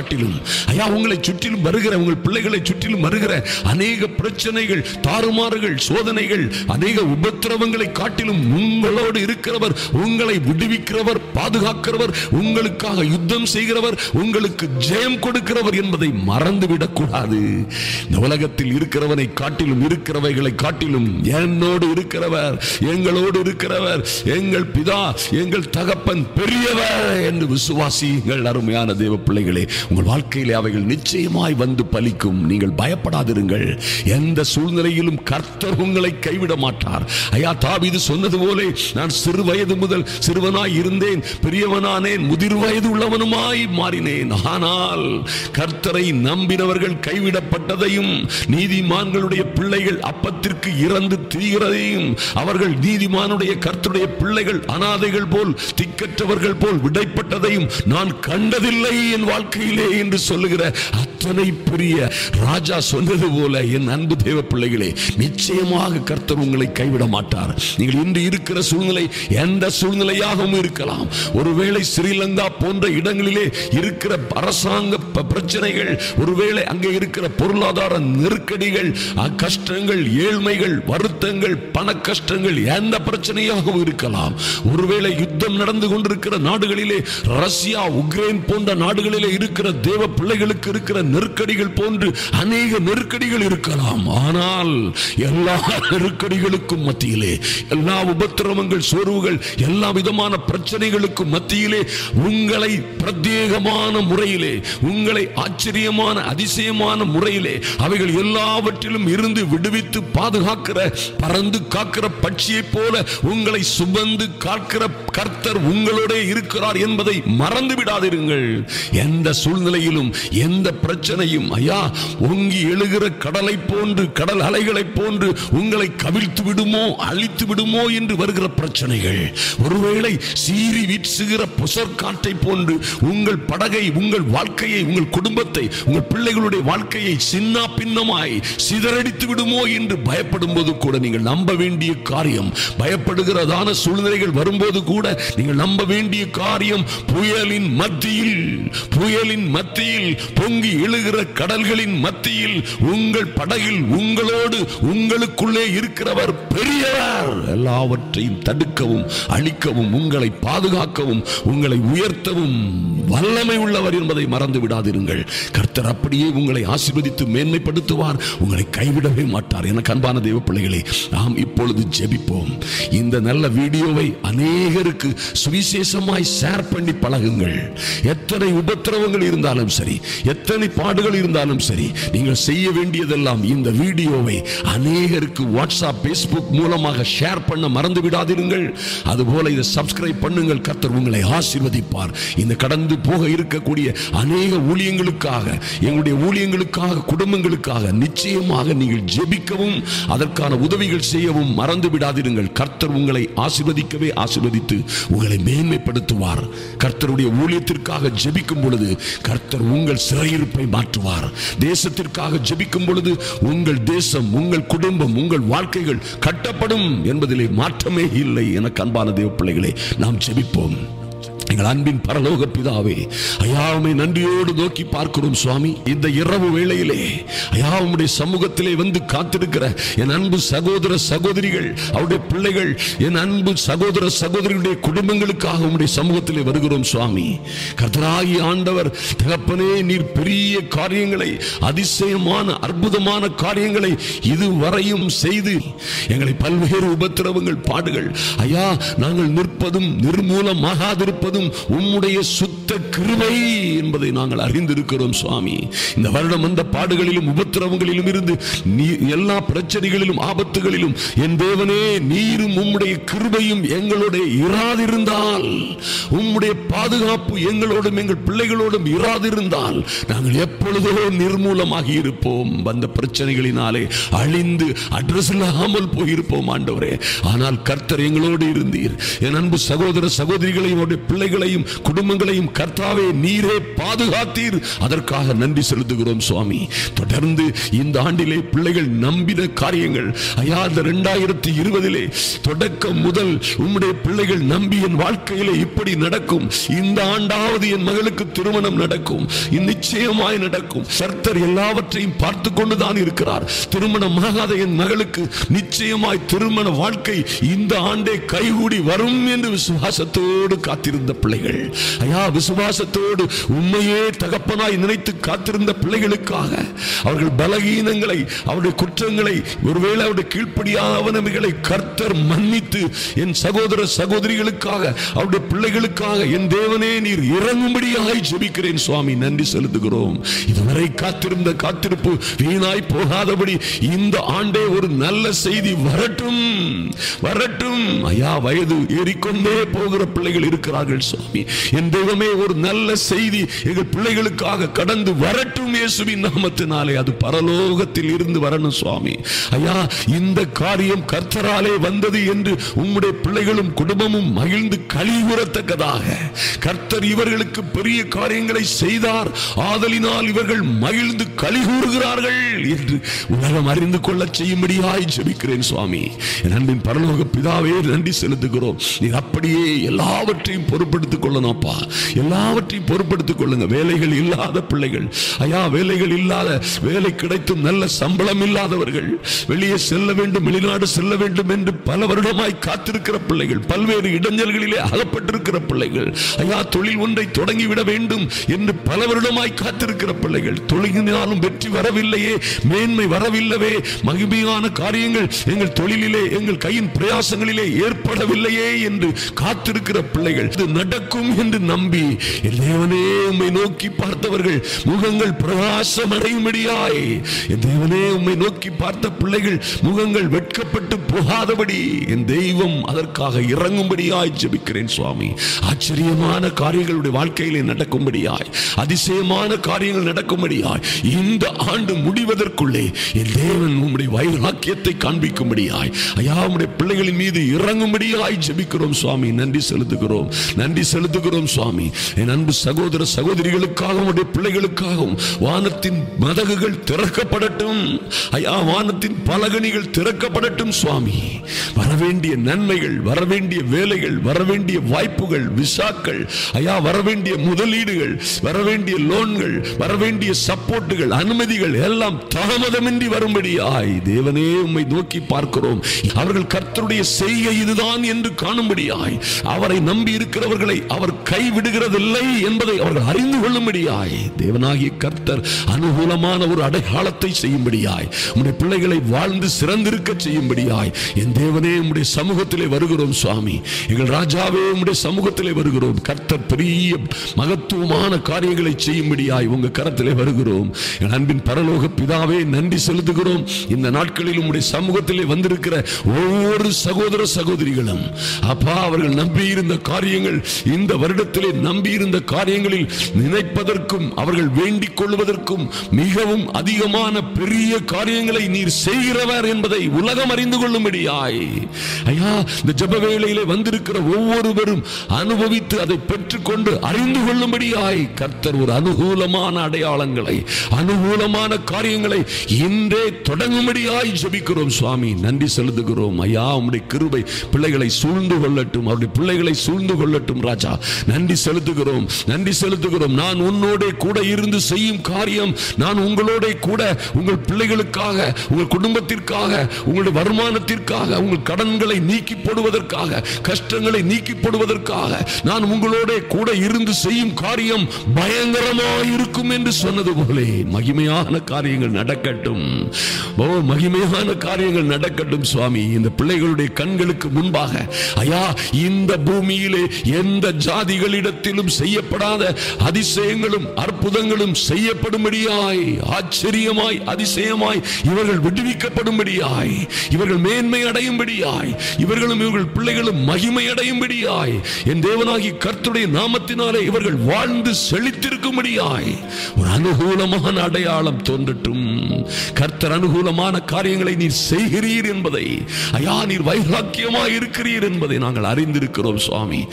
காட்டிலும் ஐயா உங்களை சுற்றிலும் வருகிற, உங்கள் பிள்ளைகளை சுற்றிலும் வருகிற அநேக பிரச்சனைகள், தாறுமாறுகள், சோதனைகள், அநேக உபத்திரவங்களை காட்டிலும் உங்களோடு இருக்கிறவர், உங்களை விடுவிக்கிறவர், பாதுகாக்கிறவர், உங்களுக்காக யுத்தம் செய்கிறவர், உங்களுக்கு ஜெயம் கொடுக்கிறவர் என்பதை மறந்துவிடக் கூடாது. இந்த உலகத்தில் இருக்கிறவனை காட்டிலும், இருக்கிறவைகளை காட்டிலும் என்னோடு இருக்கிறவர், எங்களோடு இருக்கிறவர், எங்கள் பிதா, எங்கள் தகப்பன் பெரியவர் என்று விசுவாசியுங்கள். அருமையான தேவ பிள்ளைகளே, உங்கள் வாழ்க்கையிலே அவைகள் நிச்சயமாய் வந்து பலிக்கும். நீங்கள் பயப்படாதிருங்கள். எந்த சூழ்நிலையிலும் கர்த்தர் உங்களை கைவிட மாட்டார். ஐயா தாவீது சொன்னது போல, நான் சிறு வயது முதல் சிறுவனாய் இருந்தேன், பெரியவனானேன், முதிர் வயது உள்ளவனுமாய் மாறினேன். ஆனால் கர்த்தரை நம்பினவர்கள் கைவிடப்பட்டதையும், நீதிமான்களுடைய பிள்ளைகள் அப்பத்திற்கு இறந்து திரிகிறதையும், அவர்கள் நீதிமானுடைய கர்த்தருடைய பிள்ளைகள் அனாதைகள் போல், திக்கற்றவர்கள் போல் விடைப்பட்டதையும் நான் கண்டதில்லை என் வாழ்க்கையிலே என்று சொல்லுகிற அத்தனை பெரிய ராஜா சொன்னது போல, என் அன்பு தேவ பிள்ளைகளே, நிச்சயமாக கர்த்தர் உங்களை கைவிட மாட்டார். நீங்கள் இன்று இருக்கிற சூழ்நிலை எந்த சூழ்நிலையாகவும் இருக்கலாம். ஒருவேளை ஸ்ரீலங்கா போன்ற இடங்களிலே இருக்கிற அரசாங்க பிரச்சனைகள், ஒருவேளை அங்கே இருக்கிற பொருளாதார நெருக்கடிகள், கஷ்டங்கள், ஏழ்மைகள், வருத்தங்கள், பண கஷ்டங்கள், எந்த பிரச்சனையாகவும் இருக்கலாம். ஒருவேளை யுத்தம் நடந்து கொண்டிருக்கிற நாடுகளிலே, ரஷ்யா, உக்ரைன் போன்ற நாடுகளிலே இருக்கிற தேவ பிள்ளைகளுக்கு இருக்கிற நெருக்கடிகள் போன்று அநேக நெருக்கடிகள் இருக்கலாம். ஆனால் எல்லா நெருக்கடிகளுக்கும் மத்தியிலே, எல்லா உபத்திரவங்கள், சோர்வுகள், எல்லா விதமான பிரச்சனைகளுக்கும் மத்தியிலே உங்களை பிரத்யேகமான முறையிலே, உங்களை ஆச்சரியமான, அதிசயமான முறையிலே அவைகள் எல்லாவற்றிலும் இருந்து விடுவித்து பாதுகாக்கிற, பறந்து காக்கிற பட்சியை போல உங்களை சுமந்து காக்கிற கர்த்தர் உங்களோட இருக்கிறார் என்பதை மறந்து விடாதிருங்கள். எந்த சூழ்நிலையிலும், எந்த பிரச்சனையும் ஐயா ஓங்கி எழுகிற கடலை போன்று, கடல் அலைகளை போன்று உங்களை கவிழ்த்து விடுமோ, அழித்து விடுமோ என்று வருகிற பிரச்சனைகள், ஒருவேளை சீறி வீசுகிற புசற்காற்றை போன்று உங்கள் படகை, உங்கள் வாழ்க்கையை, உங்கள் குடும்பத்தை, உங்கள் பிள்ளைகளுடைய வாழ்க்கையை சின்ன பின்னமாய் சிதறடித்து விடுமோ என்று பயப்படும் போது கூட நீங்கள் நம்ப வேண்டிய காரியம், பயப்படுகிறதான சூழ்நிலைகள் வரும்போது கூட நீங்கள் நம்ப வேண்டிய காரியம், புயலின் மத்தியில், புயலின் மத்தியில், பொங்கி எழுகிற கடல்களின் மத்தியில் உங்கள் படகில் உங்களோடு, உங்களுக்குள்ளே இருக்கிறவர் பெரியவர். எல்லாவற்றையும் தடுக்கவும், அழிக்கவும், உங்களை பாதுகாக்கவும், உங்களை உயர்த்தவும் வல்லமை உள்ளவர் என்பதை மறந்து விடாதிருங்கள். கர்த்தர் அப்படியே உங்களை ஆசீர்வதித்து மேன்மைப்படுத்துவார், உங்களை கைவிடவே மாட்டார். எனக்கு அன்பான தேவ பிள்ளைகளே, நாம் இப்பொழுது ஜெபிப்போம். இந்த நல்ல வீடியோவை அநேகருக்கு சுவிசேஷமாய் ஷேர் பண்ணி பழகுங்கள். எத்தனை உபத்திரவங்கள் இருந்தாலும் சரி, எத்தனை பாடுகள் இருந்தாலும் சரி, நீங்கள் செய்ய வேண்டியதெல்லாம் இந்த வீடியோவை அநேகருக்கு வாட்ஸ்அப், பேஸ்புக் மூலமாக ஷேர் பண்ண மறந்து விடாதிருங்கள். அதுபோல இதை சப்ஸ்கிரைப் பண்ணுங்கள். கர்த்தர் உங்களை ஆசீர்வதிப்பார். இந்த கடந்து போக இருக்கக்கூடிய அநேக ஊழியங்களுக்காக, எங்களுடைய ஊழியங்களுக்காக, குடும்பங்களுக்காக நிச்சயமாக நீங்கள் ஜெபிக்கவும், அதற்கான உதவிகள் செய்யவும் மறந்து விடாதிருங்கள். கர்த்தர் உங்களை ஆசீர்வதிக்கவே ஆசீர்வதித்து உங்களை மேன்மைப்படுத்துவார். கர்த்தருடைய ஊழியத்திற்காக ஜெபிக்கும் பொழுது கர்த்தர் உங்கள் சிறையிருப்பை மாற்றுவார். தேசத்திற்காக ஜெபிக்கும் பொழுது உங்கள் தேசம், உங்கள் குடும்பம், உங்கள் வாழ்க்கைகள் கட்டப்படும் என்பதிலே மாற்றமே இல்லை. எனக்கு அன்பான தேவ பிள்ளைகளே, நாம் ஜெபிப்போம். எங்கள் அன்பின் பரலோக பிதாவே, ஐயாவுமை நன்றியோடு நோக்கி பார்க்கிறோம் சுவாமி. இந்த இரவு வேளையிலே ஐயா உம்முடைய சமூகத்திலே வந்து காத்திருக்கிற என் அன்பு சகோதர சகோதரிகள், அவருடைய பிள்ளைகள், என் அன்பு சகோதர சகோதரிகளுடைய குடும்பங்களுக்காக உம்முடைய சமூகத்திலே வருகிறோம் சுவாமி. கர்த்தராகிய ஆண்டவர் தகப்பனே, நீர் பெரிய காரியங்களை, அதிசயமான அற்புதமான காரியங்களை இதுவரையும் செய்து எங்களை பல்வேறு உபத்திரவங்கள், பாடுகள், ஐயா நாங்கள் நிற்பதும் நிர்மூலமாகாதிருப்பதும் உம்முடைய சுத்த கிருபை என்பதை நாங்கள் அறிந்திருக்கிறோம் சுவாமி. இந்த வருடம் அந்த பாடுகளிலும் உபத்திரவங்களிலும் இருந்து, எல்லா பிரச்சனைகளிலும், ஆபத்துகளிலும் என் தேவனே, நீரும் உம்முடைய கிருபையும் எங்களோட இராதிருந்தால், உம்முடைய பாதுகாப்பு எங்களோடும் எங்கள் பிள்ளைகளோடும் இராதிருந்தால் நாங்கள் எப்பொழுதோ நிர்மூலமாகி இருப்போம். வந்த பிரச்சனைகளினாலே அழிந்து அட்ரஸ் இல்லாமல் போயிருப்போம் ஆண்டவரே. ஆனால் கர்த்தர் எங்களோடு இருந்தீர். என் அன்பு சகோதர சகோதரிகளையும் பிள்ளை பிள்ளைகளையும் குடும்பங்களையும் கர்த்தாவே நீரே பாதுகாத்தீர். அதற்காக நன்றி செலுத்துகிறோம் சுவாமி. தொடர்ந்து இந்த ஆண்டிலே பிள்ளைகள் நம்பின காரியங்கள் ஐயா, இந்த 2020 தொடக்கம் முதல் உம்முடைய பிள்ளைகள் நம்பி என் வாழ்க்கையிலே இப்படி நடக்கும், இந்த ஆண்டாவது என் மகளுக்கு திருமணம் நடக்கும், நிச்சயமாய் நடக்கும். கர்த்தர் எல்லாவற்றையும் பார்த்து கொண்டுதான் இருக்கிறார். திருமணமாகாத என் மகளுக்கு நிச்சயமாய் திருமண வாழ்க்கை இந்த ஆண்டே கைகூடி வரும் என்று விசுவாசத்தோடு காத்திருந்த பிள்ளைகள் ஐயா, விசுவாசத்தோடு உண்மையே தகப்பனாய் நினைத்து காத்திருந்த பிள்ளைகளுக்காக அவர்கள் பலகீனங்களை, அவருடைய குற்றங்களை, ஒருவேளை அவருடைய கீழ்ப்படியாதவனவைகளை கர்த்தர் மன்னித்து என் சகோதர சகோதரிகளுக்காக, அவருடைய பிள்ளைகளுக்காக என் தேவனே நீர் இறங்கும்படியாய் ஜெபிக்கிறேன் சுவாமி. நன்றி செலுத்துகிறோம். இதுவரை காத்திருந்த காத்திருப்பு வீணாய் போகாதபடி இந்த ஆண்டே ஒரு நல்ல செய்தி வரட்டும், வரட்டும் ஐயா. வயது ஏறிக்கொண்டே போகிற பிள்ளைகள் இருக்கிறார்கள் சுவாமி. என் தெய்வமே, ஒரு நல்ல செய்தி எங்கள் பிள்ளைகளுக்காக கடந்து வரட்டும் இயேசுவின் நாமத்தினாலே. அது பரலோகத்தில் இருந்து வரணும் சுவாமி. ஐயா, இந்த காரியம் கர்த்தராலே வந்தது என்று உம்முடைய பிள்ளைகளும் குடும்பமும் மகிழ்ந்து களிகூறத்தக்கதாக கர்த்தர் இவர்களுக்கு பெரிய காரியங்களை செய்தார், ஆதலினால் இவர்கள் மகிழ்ந்து களிகூறுகிறார்கள் என்று உலகம் அறிந்து கொள்ள செய்யும்படியாய் ஜெபிக்கிறேன் சுவாமி. என் அன்பின் பரலோக பிதாவே, நன்றி செலுத்துகிறோம். நீர் அப்படியே எல்லாவற்றையும் பொறுப்படுத்திக் கொள்ளணும்ப்பா, எல்லாவற்றையும் பொறுப்படுத்திக் கொள்ளுங்க. வேலைகள் இல்லாத பிள்ளைகள் ஐயா, வேலைகள் இல்லாத, வேலை கிடைத்தும் நல்ல சம்பளம் இல்லாதவர்கள், வெளியே செல்ல வேண்டும், வெளிநாடு செல்ல வேண்டும் என்று பல வருடமாய் காத்திருக்கிற பிள்ளைகள், பல்வேறு இடைஞ்சல்களிலே அகப்பட்டிருக்கிற பிள்ளைகள் ஐயா, தொழில் ஒன்றை தொடங்கிவிட வேண்டும் என்று பல வருடமாய் காத்திருக்கிற பிள்ளைகள், தொழிலினாலும் வெற்றி வரவில்லையே, மேன்மை வரவில்லையே, மகிமையான காரியங்கள் எங்கள் தொழிலிலே, எங்கள் கையின் பிரயாசங்களிலே ஏற்படவில்லையே என்று காத்திருக்கிற பிள்ளைகள், இது நடக்கும் என்று நம்பி என் தேவனே உம்மை நோக்கி பார்த்தவர்கள் முகங்கள் பிரகாசம் அடையும்படியாய், என் தேவனே உம்மை நோக்கி பார்த்த பிள்ளைகள் முகங்கள் வெட்கப்பட்டு போகாதபடி என் தெய்வம் அதற்காக இறங்கும்படியாய் ஜெபிக்கிறேன் சுவாமி. ஆச்சரியமான காரியங்களுடைய வாழ்க்கையிலே நடக்கும்படியாய், அதிசயமான காரியங்கள் நடக்கும்படியாய், இந்த ஆண்டு முடிவதற்குள்ளே என் தேவன் உம்முடைய வைராக்கியத்தை காண்பிக்கும்படியாய் ஐயா, உம்முடைய பிள்ளைகளின் மீது இறங்கும்படியாய் ஜெபிக்கிறோம் சுவாமி. நன்றி செலுத்துகிறோம், நன்றி செலுத்துகிறோம் சுவாமி. என் அன்பு சகோதர சகோதரிகளுக்காகவும் உடைய பிள்ளைகளுக்காகவும் வானத்தின் மதகுகள் திறக்கப்படட்டும் ஐயா, வானத்தின் பலகணிகள் திறக்கப்படட்டும் சுவாமி. வரவேண்டிய நன்மைகள், வரவேண்டிய வேலைகள், வரவேண்டிய வாய்ப்புகள், விசாக்கள் ஐயா, வரவேண்டிய முதலீடுகள், வரவேண்டிய லோன்கள், வரவேண்டிய சப்போர்ட்டுகள், அனுமதிகள் எல்லாம் தாமதமின்றி வரும்படியாய் தேவனே உம்மை நோக்கி பார்க்கிறோம். அவர்கள் கர்த்தருடைய செய்கை இதுதான் என்று காணும்படியாய், அவரை நம்பி இருக்கிறவர்களை அவர் கைவிடுகிறதில்லை என்பதை அவர்கள் அறிந்து கொள்ளும்படியாய் தேவனாகிய கர்த்தர் அனுகூலமான ஒரு அடையாளத்தை செய்யும்படியாய், உம்முடைய பிள்ளைகளை வாழ்ந்து சிறந்திருக்க செய்யும்படியாய் என் தேவனே உம்முடைய சமூகத்திலே வருகிறோம் சுவாமி. எங்கள் ராஜாவே உம்முடைய சமூகத்திலே வருகிறோம். கர்த்தர் பெரிய மகத்துவமான காரியங்களை செய்யும்படியாய் உங்க கரத்திலே வருகிறோம். என் அன்பின் பரலோக பிதாவே, நன்றி செலுத்துகிறோம். இந்த நாட்களில் உம்முடைய சமூகத்திலே வந்திருக்கிற ஒவ்வொரு சகோதர சகோதரிகளும் அப்பா, அவர்கள் நம்பியிருந்த காரியங்கள், இந்த வருடத்திலே நம்பியிருந்த காரியங்களில் நினைப்பதற்கும் அவர்கள் வேண்டிக் கொள்வதற்கும் மிகவும் அதிகமான பெரிய காரியங்களை நீர் செய்கிறவர் என்பதை உலகம் அறிந்து கொள்ளும்படியாய் ஐயா, இந்த ஜெப வேளையிலே வந்திருக்கிற ஒவ்வொருவரும் அனுபவித்து அதை பெற்றுக்கொண்டு அறிந்து கொள்ளும்படியாய் கர்த்தர் ஒரு அனுகூலமான அடையாளங்களை, அனுகூலமான காரியங்களை இன்றே தொடங்கும்படியாய் ஜெபிக்கிறோம் சுவாமி. நன்றி செலுத்துகிறோம் ஐயா. உம்முடைய கிருபை பிள்ளைகளை சூழ்ந்து கொள்ளட்டும், அவருடைய பிள்ளைகளை சூழ்ந்து கொள்ளட்டும் ராஜா. நன்றி செலுத்துகிறோம், நன்றி செலுத்துகிறோம். நான் உன்னோட கூட இருந்து செய்யும் காரியம், நான் உங்களோட கூட உங்கள் பிள்ளைகளுக்காக, உங்கள் குடும்பத்திற்காக, உங்களுடைய வருமானத்திற்காக, உங்கள் கடன்களை நீக்கி போடுவதற்காக, கஷ்டங்களை நீக்கி போடுவதற்காக நான் உங்களோட கூட இருந்து செய்யும் காரியம் பயங்கரமாக இருக்கும் என்று சொன்னது போலே மகிமையான காரியங்கள் நடக்கட்டும். ஓ, மகிமையான காரியங்கள் நடக்கட்டும் சுவாமி. இந்த பிள்ளைகளுடைய கண்களுக்கு முன்பாக ஐயா, இந்த பூமியிலே எந்த ஜாதிகளிடத்திலும் செய்யப்படாத அதிசயங்களும் அற்புதங்களும் செய்யப்படும்படியாய், ஆச்சரியமாய் அதிசயமாய் இவர்கள் விடுவிக்கப்படும்படியாய், இவர்கள் மேன்மை அடையும்படியாய், இவர்களும் இவர்கள் பிள்ளைகளும் மகிமை அடையும்படியாய் என் தேவனாகி கர்த்தருடைய நாமத்தினாலே இவர்கள் வாழ்ந்து செழித்திருக்கும்படியாய் ஒரு அனுகூலமான அடையாளம் தோன்றட்டும். கர்த்தர் அனுகூலமான காரியங்களை நீர் செய்கிறீர் என்பதை ஐயா, நீர் வைராக்கியமாய் இருக்கிறீர் என்பதை நாங்கள் அறிந்திருக்கிறோம் சுவாமி. என்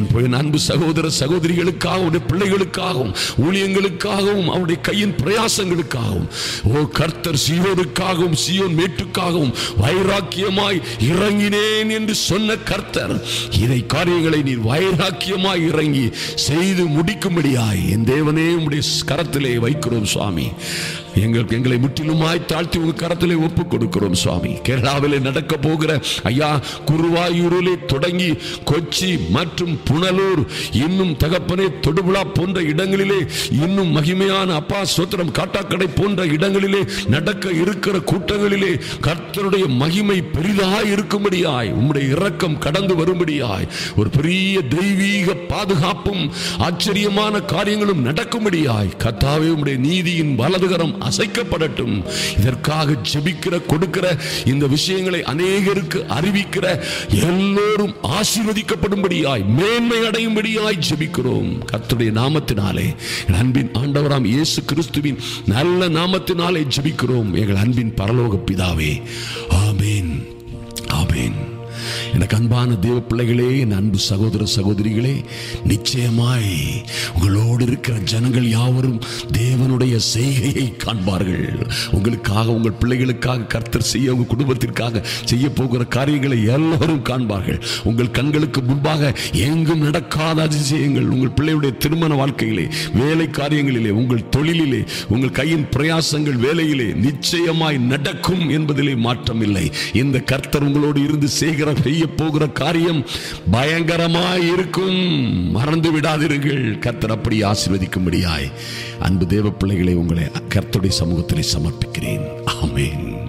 என் அன்பு சகோதர சகோதரிகளுக்காகவும் அவருடைய பிள்ளைகளுக்காகவும் ஊழியங்களுக்காகவும் அவருடைய கையின் பிரயாசங்களுக்காகவும் கர்த்தர் சீயோனுக்காகவும் சீயோன் மேட்டுக்காகவும் வைராக்கியமாய் இறங்கினேன் என்று சொன்ன கர்த்தர் இதை காரியங்களை நீர் வைராக்கியமாய் இறங்கி செய்து முடிக்கும்படியாய் என் தேவனே உம்முடைய கரத்திலே வைக்கிறோம் சுவாமி. எங்களை முற்றிலுமாய் தாழ்த்தி உங்க கரத்திலே ஒப்புக் கொடுக்கிறோம் சுவாமி. கேரளாவிலே நடக்க போகிற ஐயா குருவாயூரிலே தொடங்கி கொச்சி மற்றும் புனலூர் இன்னும் தகப்பனே தொடுபுழா போன்ற இடங்களிலே இன்னும் மகிமையான அப்பா சோத்திரம் காட்டாக்கடை போன்ற இடங்களிலே நடக்க இருக்கிற கூட்டங்களிலே கர்த்தருடைய மகிமை பெரிதாய் இருக்கும்படியாய் உம்முடைய இரக்கம் கடந்து வரும்படியாய் ஒரு பெரிய தெய்வீக பாதுகாப்பும் ஆச்சரியமான காரியங்களும் நடக்கும்படியாய் கர்த்தாவே உம்முடைய நீதியின் வலதுகரம் அசைக்கப்படட்டும். இதற்காக ஜெபிக்கிற கொடுக்கிற இந்த விஷயங்களை அநேகருக்கு அறிவிக்கிற எல்லோரும் ஆசீர்வதிக்கப்படும்படியாய் மேன்மை அடையும்படியாய் ஜெபிக்கிறோம் கர்த்தருடைய நாமத்தினாலே. அன்பின் ஆண்டவராம் இயேசு கிறிஸ்துவின் நல்ல நாமத்தினாலே ஜெபிக்கிறோம் எங்கள் அன்பின் பரலோக பிதாவே. ஆமென், ஆமென். எனக்கு அன்பான தேவ பிள்ளைகளே, என் அன்பு சகோதர சகோதரிகளே, நிச்சயமாய் உங்களோடு இருக்கிற ஜனங்கள் யாவரும் தேவனுடைய செய்கையை காண்பார்கள். உங்களுக்காக உங்கள் பிள்ளைகளுக்காக கர்த்தர் செய்ய உங்கள் குடும்பத்திற்காக செய்ய போகிற காரியங்களை எல்லோரும் காண்பார்கள். உங்கள் கண்களுக்கு முன்பாக எங்கும் நடக்காத அதிசயங்கள் உங்கள் பிள்ளையுடைய திருமண வாழ்க்கையிலே, வேலை காரியங்களிலே, உங்கள் தொழிலிலே, உங்கள் கையின் பிரயாசங்கள் வேலையிலே நிச்சயமாய் நடக்கும் என்பதிலே மாற்றமில்லை. இந்த கர்த்தர் உங்களோடு இருந்து செய்ய போகிற காரியம் பயங்கரமாய் இருக்கும். மறந்து விடாதீர்கள். கர்த்தர் அப்படி ஆசீர்வதிக்கும்படியாய் அன்பு தேவ பிள்ளைகளை உங்களை கர்த்தருடைய சமூகத்திலே சமர்ப்பிக்கிறேன். ஆமென்.